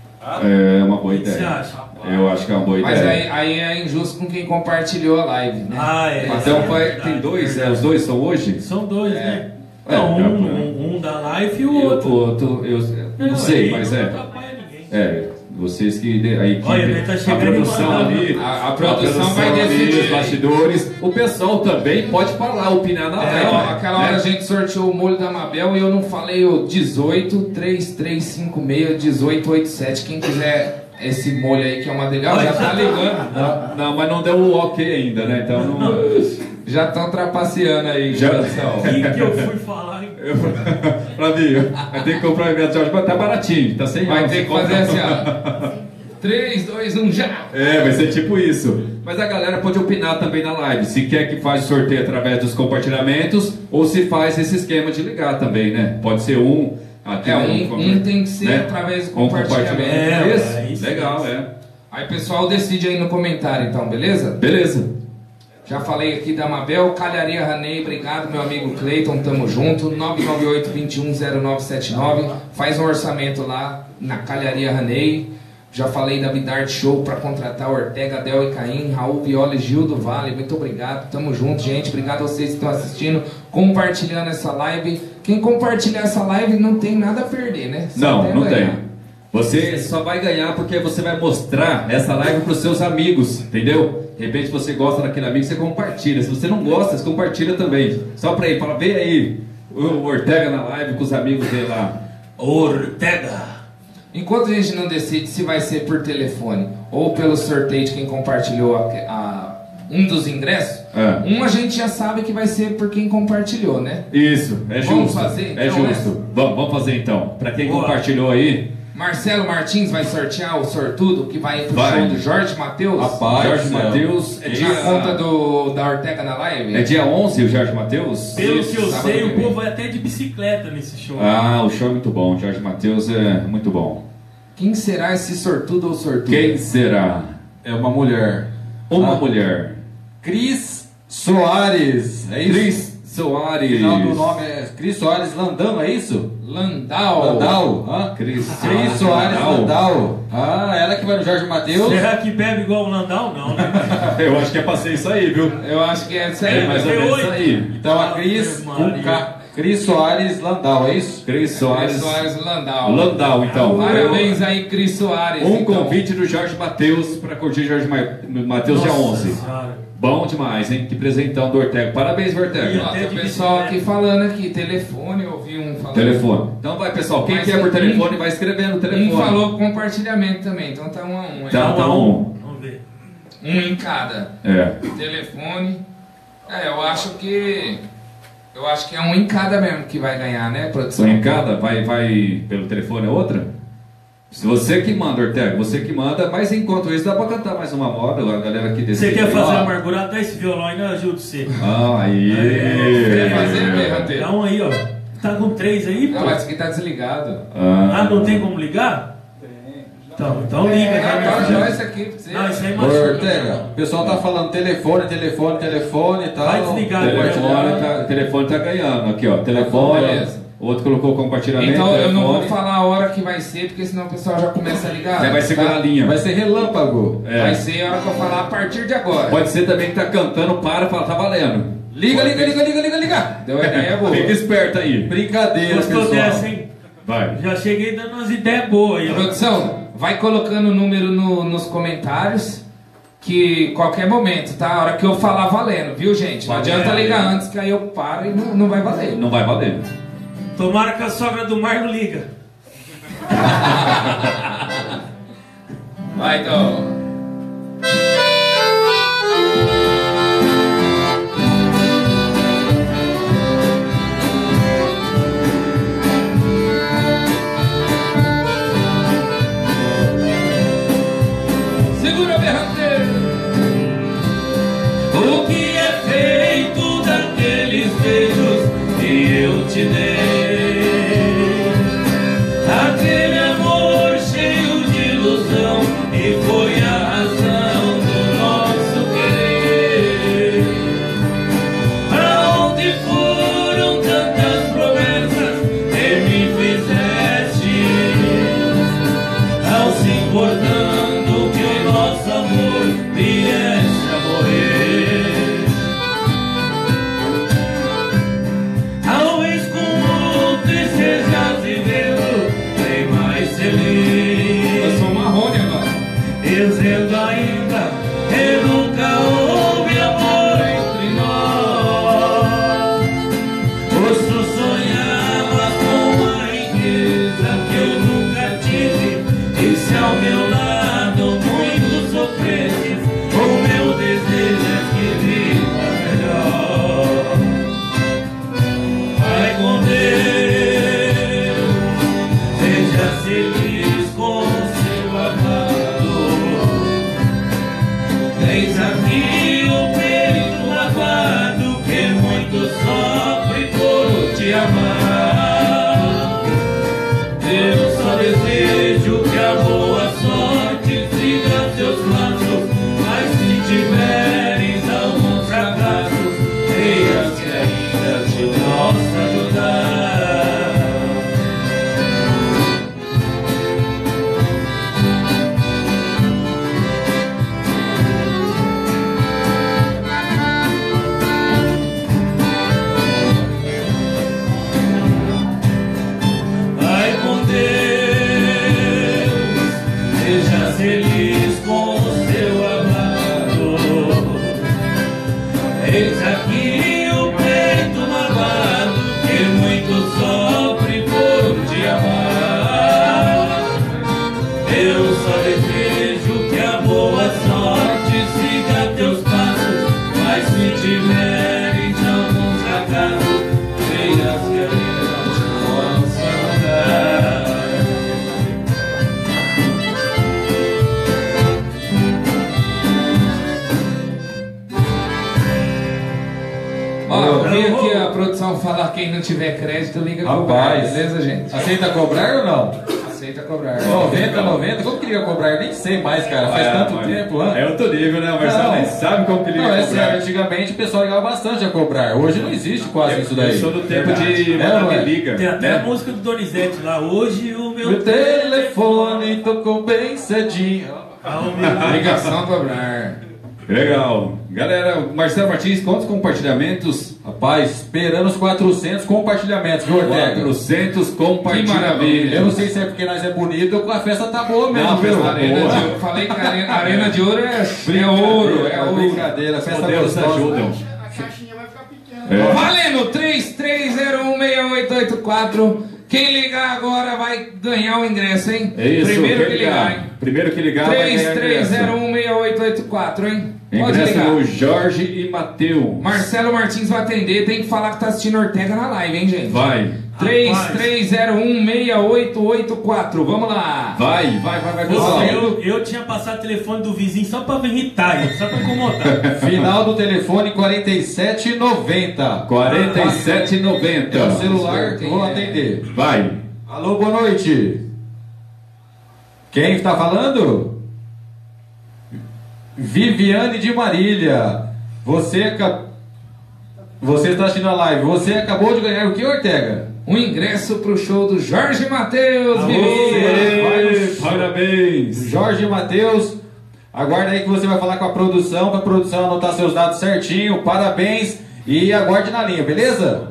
B: É uma boa
D: O que
B: ideia.
D: você acha?
B: Eu acho que é uma boa
A: Mas
B: ideia.
A: aí, aí é injusto com quem compartilhou a live, né?
D: Ah, é.
B: Então
D: é
B: vai,
D: verdade,
B: tem dois, é,
D: verdade.
B: os dois são hoje?
D: São dois,
A: É.
D: né?
B: É,
D: Não,
B: dá
D: um,
B: pra-
D: um, um da live e o
B: Eu,
D: outro.
B: o outro, eu não sei,
D: aí
B: mas
D: não
B: é.
D: atrapalha ninguém.
B: É, vocês que de- a equipe,
D: Olha, ele tá
B: a
D: chegando
B: produção
D: e mandando.
B: ali,
A: A- a produção vai
B: ali,
A: decidir.
B: os bastidores, o pessoal também pode falar, opinar na
A: É,
B: live.
A: ó,
B: né?
A: aquela hora a gente sorteou o molho da Mabel e eu não falei o dezoito, três três cinco seis, dezoito oitenta e sete. Quem quiser esse molho aí que é uma delícia, já tá ligando.
B: Não, não, mas não deu o ok ainda, né? Então não.
A: Já estão trapaceando aí,
B: Já-
A: produção.
D: O que, que eu fui falar? hein?
B: Eu- Flavinho, vai ter que comprar o ingresso de Jorge, mas tá baratinho, tá sem
A: Vai
B: reais,
A: ter que
B: você
A: fazer
B: compra.
A: assim, ó. três, dois, um, já!
B: É, vai ser tipo isso. Mas a galera pode opinar também na live, se quer que faz o sorteio através dos compartilhamentos ou se faz esse esquema de ligar também, né? Pode ser um. Aqui
A: É,
B: no-
A: um, um tem que ser
B: né?
A: através do
B: Com
A: compartilhamento.
D: É,
B: Isso,
D: é isso,
B: legal,
D: é
B: é.
A: Aí pessoal decide aí no comentário então, beleza?
B: Beleza.
A: Já falei aqui da Mabel, Calharia Ranei, obrigado meu amigo Cleiton, tamo junto, nove nove oito, dois um zero nove sete nove, faz um orçamento lá na Calharia Ranei. Já falei da Bidart Show para contratar Ortega, Del e Caim, Raul Viola e Gil do Vale, muito obrigado, tamo junto gente, obrigado a vocês que estão assistindo, compartilhando essa live. Quem compartilhar essa live não tem nada a perder, né? Só
B: Não,
A: tem a
B: não
A: ganhar.
B: tem. Você só vai ganhar porque você vai mostrar essa live para os seus amigos, entendeu? De repente você gosta daquele amigo, você compartilha. Se você não gosta, você compartilha também. Só para ir, fala, vê aí o Ortega na live com os amigos dele lá.
D: Ortega.
A: Enquanto a gente não decide se vai ser por telefone ou pelo sorteio de quem compartilhou a, a- um dos ingressos,
B: É.
A: um a gente já sabe que vai ser por quem compartilhou, né?
B: Isso, é justo.
A: Vamos fazer,
B: É
A: então,
B: justo. Vamos, vamos fazer então. Para quem
D: Boa.
B: compartilhou aí,
A: Marcelo Martins vai sortear o sortudo que vai pro
B: Vai.
A: show do Jorge Mateus.
C: Rapaz,
B: Jorge
C: céu.
B: Mateus é
A: Na
B: dia,
A: conta do, da Ortega na live.
B: é dia onze o Jorge Mateus?
D: Pelo
A: Isso,
D: que eu
A: sábado
D: sei,
A: que
D: o
A: vem.
D: povo vai até de bicicleta nesse show.
B: Ah, o show é muito bom. Jorge Mateus é muito bom.
A: Quem será esse sortudo ou sortudo?
B: Quem será?
C: É uma mulher.
B: Uma
C: Ah,
B: mulher.
C: Cris Soares. É isso?
B: Cris
C: O
B: Soares.
C: final do nome é Cris Soares Landão, é isso?
A: Landau.
C: Landau. Hã?
B: Cris
C: Cris Soares Landau. Ah, ela que vai no Jorge Mateus.
D: Será que bebe igual o Landau? Não, né?
B: Eu acho que é pra ser isso aí, viu?
A: Eu acho que é isso aí.
B: É mais ou
D: tem
B: menos
D: oito.
B: isso aí.
C: Então a Cris com K. Cris Soares Landau, é isso?
B: Cris
A: Soares,
B: Soares
A: Soares Landau.
B: Landau, então.
A: Parabéns aí, Cris Soares.
B: Um
A: então.
B: convite do Jorge Mateus para curtir Jorge Ma- Mateus dia
D: Nossa
B: onze.
D: Senhora.
B: Bom demais, hein? Que presentão do Ortega. Parabéns, Ortega.
A: Ó, tem o pessoal aqui falando aqui, telefone, eu ouvi um falando.
B: Telefone. Então vai, pessoal. Quem
A: Mas
B: quer por
A: um-
B: telefone, vai escrevendo o telefone.
A: Um falou compartilhamento também, então tá um a um. hein?
B: Tá, tá um.
D: Vamos ver.
A: Um em cada.
B: É.
A: Telefone. É, eu acho que. Eu acho que é um em cada mesmo que vai ganhar, né, produção?
B: Só em cada? Vai, vai pelo telefone a outra? Se você que manda, Ortega, você que manda, mas enquanto isso dá pra cantar mais uma moda, a galera aqui desse.
D: Você quer
B: aí,
D: fazer
B: ó.
D: amargurado? Dá esse violão aí, né? Ajuda você.
B: Ah, aí.
A: Quer fazer, Berranteiro?
D: Dá um aí, ó. Tá com três aí, pô.
A: Não, mas isso aqui tá desligado.
D: Ah,
B: Ah,
D: não tem como ligar? Então, então liga.
A: É,
D: já me
A: tá,
D: ajuda.
A: joia isso aqui pra você.
D: Não, isso aí
C: Ô,
D: machuca.
C: Ortega, o pessoal tá falando telefone, telefone, telefone e tal.
D: Vai desligar,
B: Telefone tá, telefone tá ganhando. Aqui, ó. Telefone.
A: Beleza.
B: O outro colocou compartilhamento.
A: Então eu não vou
B: telefone.
A: falar a hora que vai ser, porque senão o pessoal já começa a ligar.
B: Você vai segurar
A: tá?
B: a linha.
C: Vai ser relâmpago.
B: É.
A: Vai ser a hora que eu falar a partir de agora.
B: Pode ser também que tá cantando, para, fala, tá valendo.
C: Liga, liga, liga, liga, liga, liga.
A: Deu uma ideia boa.
B: Fica esperto aí.
C: Brincadeira,
D: Gostou
C: pessoal.
D: dessa, hein?
B: Vai.
D: Já cheguei dando umas ideias boas aí, ó.
A: Produção, vai colocando o número no- nos comentários. Que qualquer momento, tá? A hora que eu falar valendo, viu, gente? Não
B: Valendo.
A: adianta ligar antes, que aí eu paro e não, não vai valer.
B: Não vai valer.
D: Tomara que a sogra do Mar não liga.
A: Vai, então. Segura a berranteira.
D: O que é feito daqueles beijos que eu te dei? Aquele amor cheio de ilusão e foi a razão do nosso querer. Pra onde foram tantas promessas que me fizeste? Não se importando que o nosso amor viesse a morrer. Talvez com outro estejas vivendo bem mais feliz.
A: Eu sou marrone agora.
D: Dizendo ainda que nunca houve amor entre nós. Posso sonhava com uma riqueza que eu nunca tive. E se ao meu lado muito sofresses, o meu desejo é que viva melhor. Vai com Deus, seja feliz com o seu amado. Eis aqui o peito lavado que muito sofre por te amar. Eu só desejo que a boa sorte siga seus passos, mas se tiveres alguns fracassos, creias que ainda te posso ajudar. Vai com Deus, seja feliz com o seu amado. Eis aqui o peito magoado que muito sofre por te amar. Eu só desejo que a boa sorte siga teus passos, mas se tiveres alguns fracassos, creias que ainda te posso ajudar.
A: Ó, eu vi aqui a produção falar quem não tiver crédito, liga com o bar,
C: Rapaz.
A: beleza, gente?
C: Aceita cobrar ou não?
A: Aceita cobrar.
C: noventa, noventa? Como que liga cobrar? Eu nem sei mais, cara. Faz
B: É,
C: tanto
B: mas
C: tempo, né?
B: É outro nível, né? O Marcelo
C: Não.
B: nem sabe como que liga
C: Não, é
B: cobrar.
C: sério, antigamente o pessoal ligava bastante a cobrar. Hoje não existe quase isso daí.
B: Eu sou do tempo
C: Verdade.
B: de
C: É,
B: mandar
C: não é?
B: me liga.
D: Tem até a
B: né?
D: música do Donizete lá. Hoje o meu
C: Meu telefone tocou bem cedinho.
D: Ah, o meu-
A: Ligação a cobrar.
B: Legal. Galera, Marcelo Martins, quantos compartilhamentos?
C: Rapaz, esperando os quatrocentos compartilhamentos, viu, Ortega?
B: quatrocentos
A: Que
B: compartilhamentos.
A: maravilha.
C: Eu não sei se é porque nós é bonito ou a festa tá boa mesmo,
B: Não,
C: viu?
B: festa
A: Arena
B: boa.
A: de ouro. Falei que a arena, arena de ouro é, é ouro, é ouro.
C: Brincadeira,
B: Os
C: festa
B: modelos
C: gostosa.
B: ajudam.
E: A caixinha vai ficar pequena.
B: É.
A: Valendo! três três zero um seis oito oito quatro. Quem ligar agora vai ganhar o ingresso, hein?
B: É isso,
A: Primeiro
B: quem
A: que ligar, hein?
B: Primeiro que ligar vai
A: três
B: ganhar
A: três zero
B: ingresso.
A: um seis oito oito quatro, hein? Pode
B: Ingresso
A: ligar.
B: no Jorge e Matheus.
A: Marcelo Martins vai atender, tem que falar que tá assistindo Ortega na live, hein, gente?
B: Vai.
A: três três zero um seis oito oito quatro, vamos lá!
B: Vai, vai, vai, vai,
D: Pô,
B: pessoal.
D: eu, eu tinha passado o telefone do vizinho só pra irritar, só pra incomodar.
C: Final do telefone quarenta e sete noventa.
B: quarenta e sete e noventa.
C: É o celular, vou atender.
B: Vai.
C: Alô, boa noite. Quem está falando? Viviane de Marília. Você, aca... Você está assistindo a live. Você acabou de ganhar o que, Ortega?
A: Um ingresso pro show do Jorge Mateus,
C: Vivi.
B: Parabéns!
C: Jorge Mateus. Aguarda aí que você vai falar com a produção, para a produção anotar seus dados certinho. Parabéns e aguarde na linha, beleza?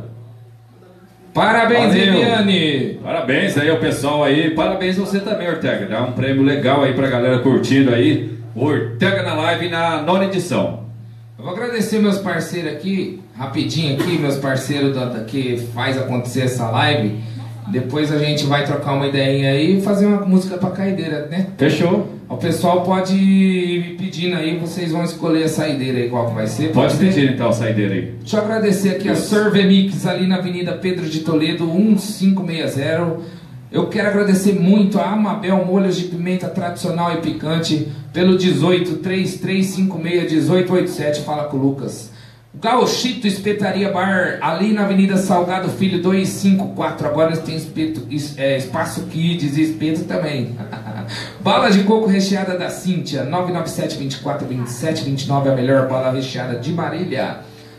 A: Parabéns,
C: Valeu.
A: Viviane.
B: Parabéns aí ao pessoal aí. Parabéns você também, Ortega. Dá um prêmio legal aí pra galera curtindo aí. Ortega na live na nona edição.
A: Eu vou agradecer meus parceiros aqui, rapidinho aqui, meus parceiros da, da, que faz acontecer essa live. Depois a gente vai trocar uma ideinha aí e fazer uma música pra caideira, né?
B: Fechou?
A: O pessoal pode ir me pedindo aí, vocês vão escolher a saideira aí, qual que vai ser.
B: Pode
A: ser?
B: pedir então a saideira aí.
A: Deixa eu agradecer aqui a Servemix, ali na Avenida Pedro de Toledo, quinze sessenta. Eu quero agradecer muito a Amabel Molhos de Pimenta Tradicional e Picante pelo dezoito, três três cinco seis, dezoito oito sete, fala com o Lucas. Gauchito Espetaria Bar, ali na Avenida Salgado Filho duzentos e cinquenta e quatro. Agora tem espeto, é, espaço Kids e espeto também. Bala de coco recheada da Cíntia, nove nove sete, vinte e quatro, vinte e sete, vinte e nove, a melhor bala recheada de Marília.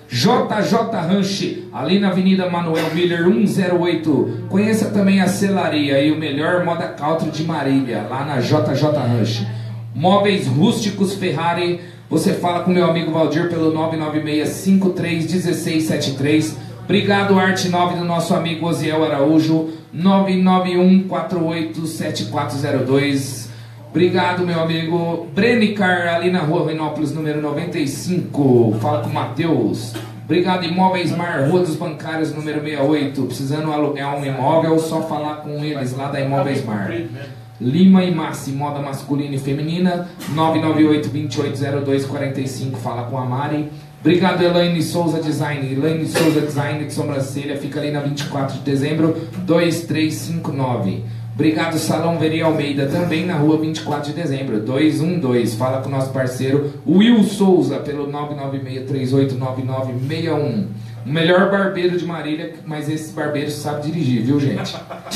A: J J Ranch, ali na Avenida Manuel Miller cento e oito. Conheça também a Celaria e o melhor moda country de Marília, lá na J J Ranch. Móveis Rústicos Ferrari, você fala com meu amigo Valdir pelo nove nove seis, cinco três um seis sete três. Obrigado, Arte nove do nosso amigo Osiel Araújo, nove nove um quatro oito sete quatro zero dois. Obrigado, meu amigo Brenicar, ali na rua Renópolis, número noventa e cinco. Fala com o Matheus. Obrigado, Imóveis Mar, Rua dos Bancários, número sessenta e oito. Precisando alugar um imóvel, só falar com eles lá da Imóveis Mar. Lima e Massi, moda masculina e feminina, nove nove oito, dois oito zero dois, quatro cinco. Fala com a Mari. Obrigado, Elaine Souza Design. Elaine Souza Design de sobrancelha, fica ali na vinte e quatro de dezembro, dois três cinco nove. Obrigado, Salão Veri Almeida, também na rua vinte e quatro de dezembro, dois um dois. Fala com o nosso parceiro Will Souza pelo nove nove seis, três oito nove nove seis um. O melhor barbeiro de Marília, mas esse barbeiro sabe dirigir, viu, gente?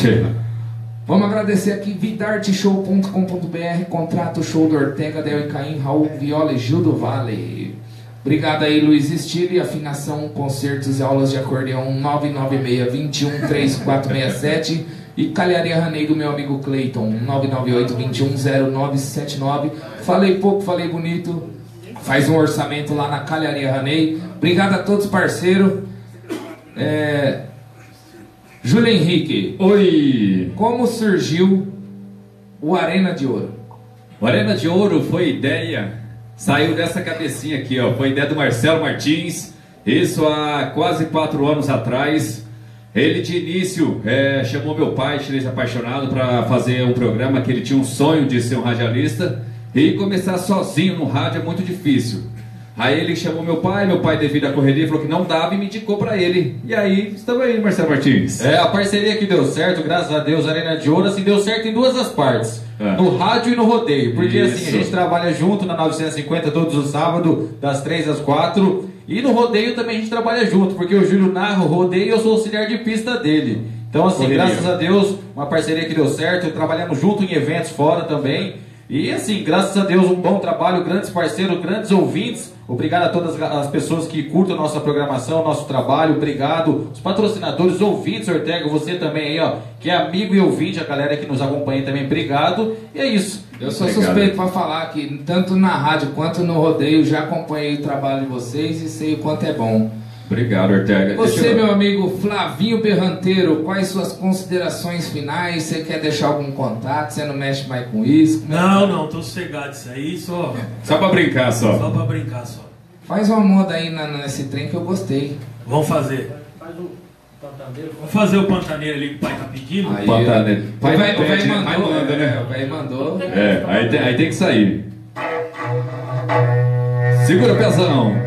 A: Vamos agradecer aqui vidarte show ponto com ponto br, contrato show do Ortega, Del e Caim, Raul Viola e Gil do Vale. Obrigado aí, Luiz Estilo, afinação, concertos e aulas de acordeão, nove nove seis, dois um três quatro seis sete. E Calharia Ranei do meu amigo Cleiton, nove nove oito, dois um zero nove sete nove. Falei pouco, falei bonito. Faz um orçamento lá na Calharia Ranei. Obrigado a todos, parceiro. É... Júlio Henrique.
B: Oi!
A: Como surgiu o Arena de Ouro?
B: O Arena de Ouro foi ideia, saiu dessa cabecinha aqui, ó. Foi ideia do Marcelo Martins. Isso há quase quatro anos atrás. Ele de início é, chamou meu pai, chinês apaixonado, para fazer um programa que ele tinha um sonho de ser um radialista. E começar sozinho no rádio é muito difícil. Aí ele chamou meu pai, meu pai devido à correria falou que não dava e me indicou para ele. E aí, estamos aí, Marcelo Martins.
C: É, a parceria que deu certo, graças a Deus, a Arena de Ouro, assim, deu certo em duas as partes. É. No rádio e no rodeio. Porque
B: Isso.
C: assim, a gente trabalha junto na novecentos e cinquenta todos os sábados, das três às quatro. E no rodeio também a gente trabalha junto, porque o Júlio narra o rodeio e eu sou auxiliar de pista dele. Então assim,
B: Correria.
C: Graças a Deus, uma parceria que deu certo, trabalhamos junto em eventos fora também. E assim, graças a Deus, um bom trabalho, grandes parceiros, grandes ouvintes. Obrigado a todas as pessoas que curtam a nossa programação, nosso trabalho. Obrigado. Os patrocinadores, ouvintes, Ortega, você também aí, ó, que é amigo e ouvinte, a galera que nos acompanha também, obrigado. E é isso.
A: Eu sou
B: Obrigado.
A: suspeito para falar que tanto na rádio quanto no rodeio já acompanhei o trabalho de vocês e sei o quanto é bom.
B: Obrigado, Ortega.
A: Você,
B: Deixa eu-
A: meu amigo Flavinho Berranteiro, quais suas considerações finais? Você quer deixar algum contato? Você não mexe mais com isso?
D: Não, não, tô sossegado isso aí, só,
B: Só pra brincar, só.
D: só pra brincar só.
A: Faz uma moda aí na- nesse trem que eu gostei.
D: Vamos fazer.
E: Faz o pantaneiro.
D: Vamos fazer o pantaneiro ali que o pai tá pedindo.
A: Aí,
B: Pantaneiro.
A: o
B: Pai
A: velho
B: não pede, né?
A: mandou,
B: Pai não manda,
A: é,
B: né?
A: o velho mandou.
B: É, aí tem, aí tem que sair. Segura o pezão.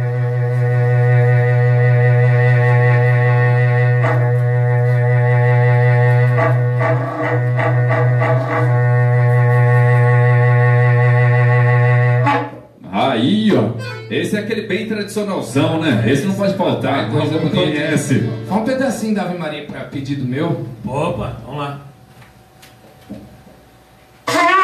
B: Aí, ó. Esse é aquele bem tradicionalzão, né? Esse não pode faltar.
A: Coisa
B: Todo mundo
A: bonita.
B: conhece.
A: Só um pedacinho da Ave Maria para pedido meu.
D: Opa, vamos lá.
F: Ah!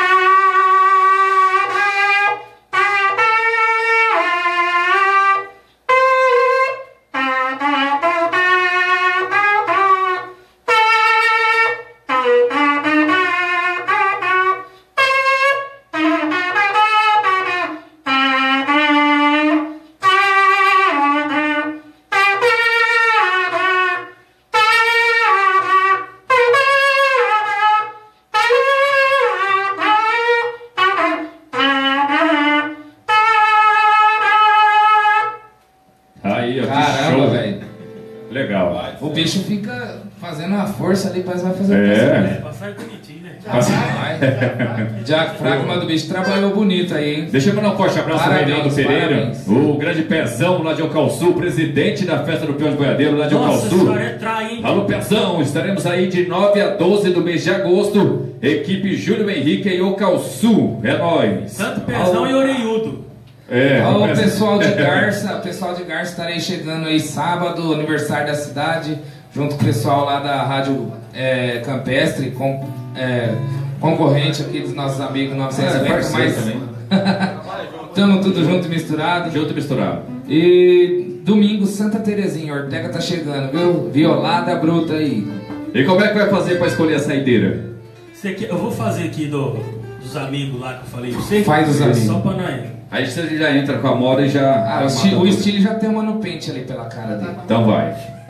A: Caramba, velho.
B: Legal.
A: O bicho fica fazendo uma força ali, parece que vai fazer
B: É.
D: É, passar bonitinho, né?
A: Vai. Diafragma do bicho trabalhou bonito aí, hein?
B: Deixa eu mandar um forte abraço para o
A: Parabéns,
B: Reinaldo Pereira,
A: parabéns.
B: o grande pezão lá de Ocalçu, presidente da festa do Peão de Boiadeiro lá de
D: Nossa,
B: Ocalçu.
D: senhora, é trai, hein?
B: Alô, Pezão, estaremos aí de nove a doze do mês de agosto. Equipe Júlio Henrique em Ocalçu. É nóis.
D: Santo Pezão e Orelhudo.
B: É,
A: Alô,
B: mas-
A: pessoal de Garça, pessoal de Garça, estarei chegando aí sábado, aniversário da cidade, junto com o pessoal lá da Rádio é, Campestre, com, é, concorrente aqui dos nossos amigos novecentos e cinquenta,
B: É, parceiro
A: mas
B: também.
A: estamos tudo junto e misturado.
B: Junto e misturado.
A: E domingo, Santa Terezinha, Ortega tá chegando, viu? Violada bruta aí.
B: E como é que vai fazer para escolher a saideira?
D: Você quer- Eu vou fazer aqui do, dos amigos lá que eu falei. Você
A: Faz dos amigos.
D: Só pra nós.
B: Aí você já entra com a moda e já...
A: Ah, o, esti o estilo já tem uma no pente ali pela cara dele.
B: Então vai.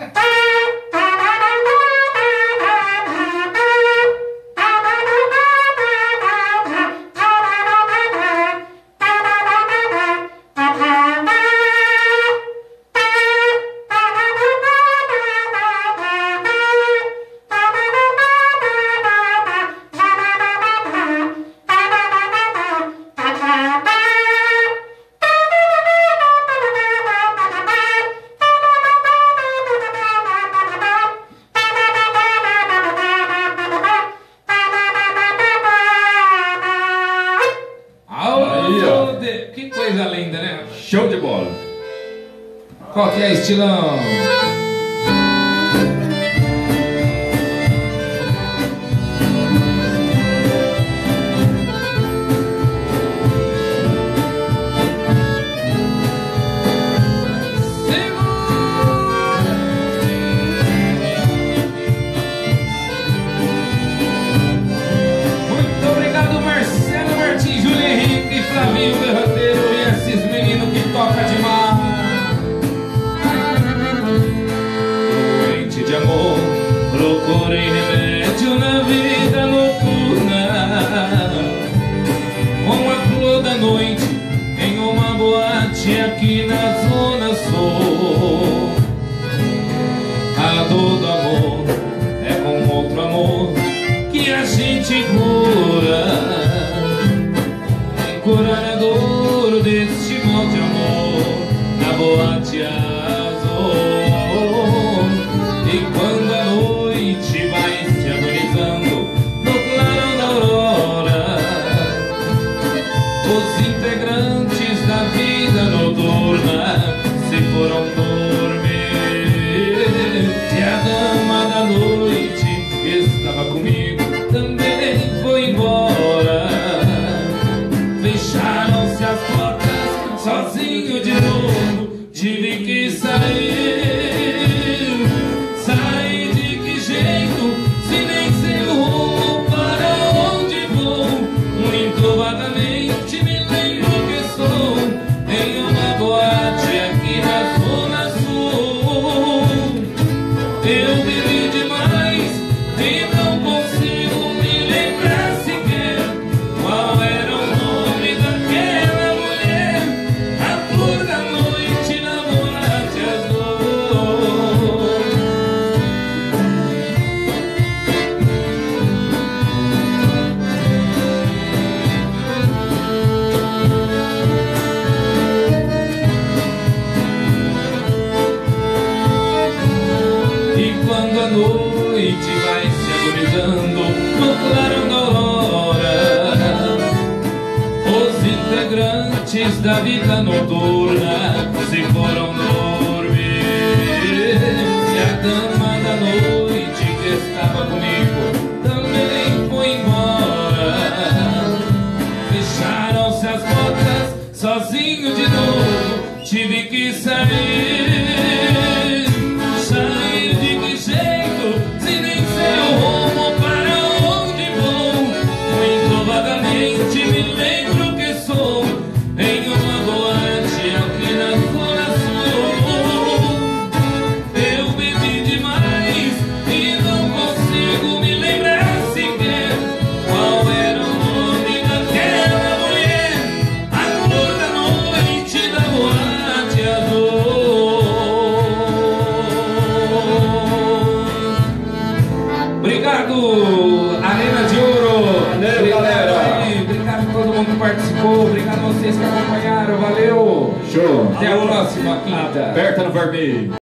B: Aí, ó.
A: Alô, de- que coisa linda, né?
B: Show de bola.
A: Qual que é, estilão? Muito obrigado, Marcelo Martins, Júlio Henrique, Flavinho Berranteiro e esses meninos que tocam demais. Doente de amor, procurei remédio na vida noturna. Com a flor da noite, em uma boate aqui na Zona Sul. A dor do amor é com outro amor que a gente cura. Tem curar a dor deste mal de amor na boate azul. E quando a noite vai se agonizando no clarão da aurora, os integrantes da vida noturna se foram dormir. E a dama da noite estava comigo, também foi embora. Fecharam-se as portas, sozinho de novo, tive que sair. Sair de que jeito, se nem sei o rumo para onde vou. Muito vagamente me lembro que estou em uma boate aqui na Zona Sul. Eu bebi demais e não consigo me lembrar sequer qual era o nome daquela mulher, a flor da noite na boate azul. E quando a noite vai se agonizando no clarão da aurora, os integrantes da vida noturna se foram dormir. E a dama da noite que estava comigo também foi embora. Fecharam-se as portas, sozinho de novo, tive que sair. Sair de que jeito, se nem sei o rumo para onde vou. Muito vagamente me lembro que sou em uma boate aqui na Zona Sul. Obrigado, Arena de Ouro.
B: Valeu,
A: Obrigado
B: galera.
A: aí. Obrigado a todo mundo que participou. Obrigado a vocês que acompanharam. Valeu.
B: Show.
A: Até a próxima quinta.
B: Aperta no vermelho.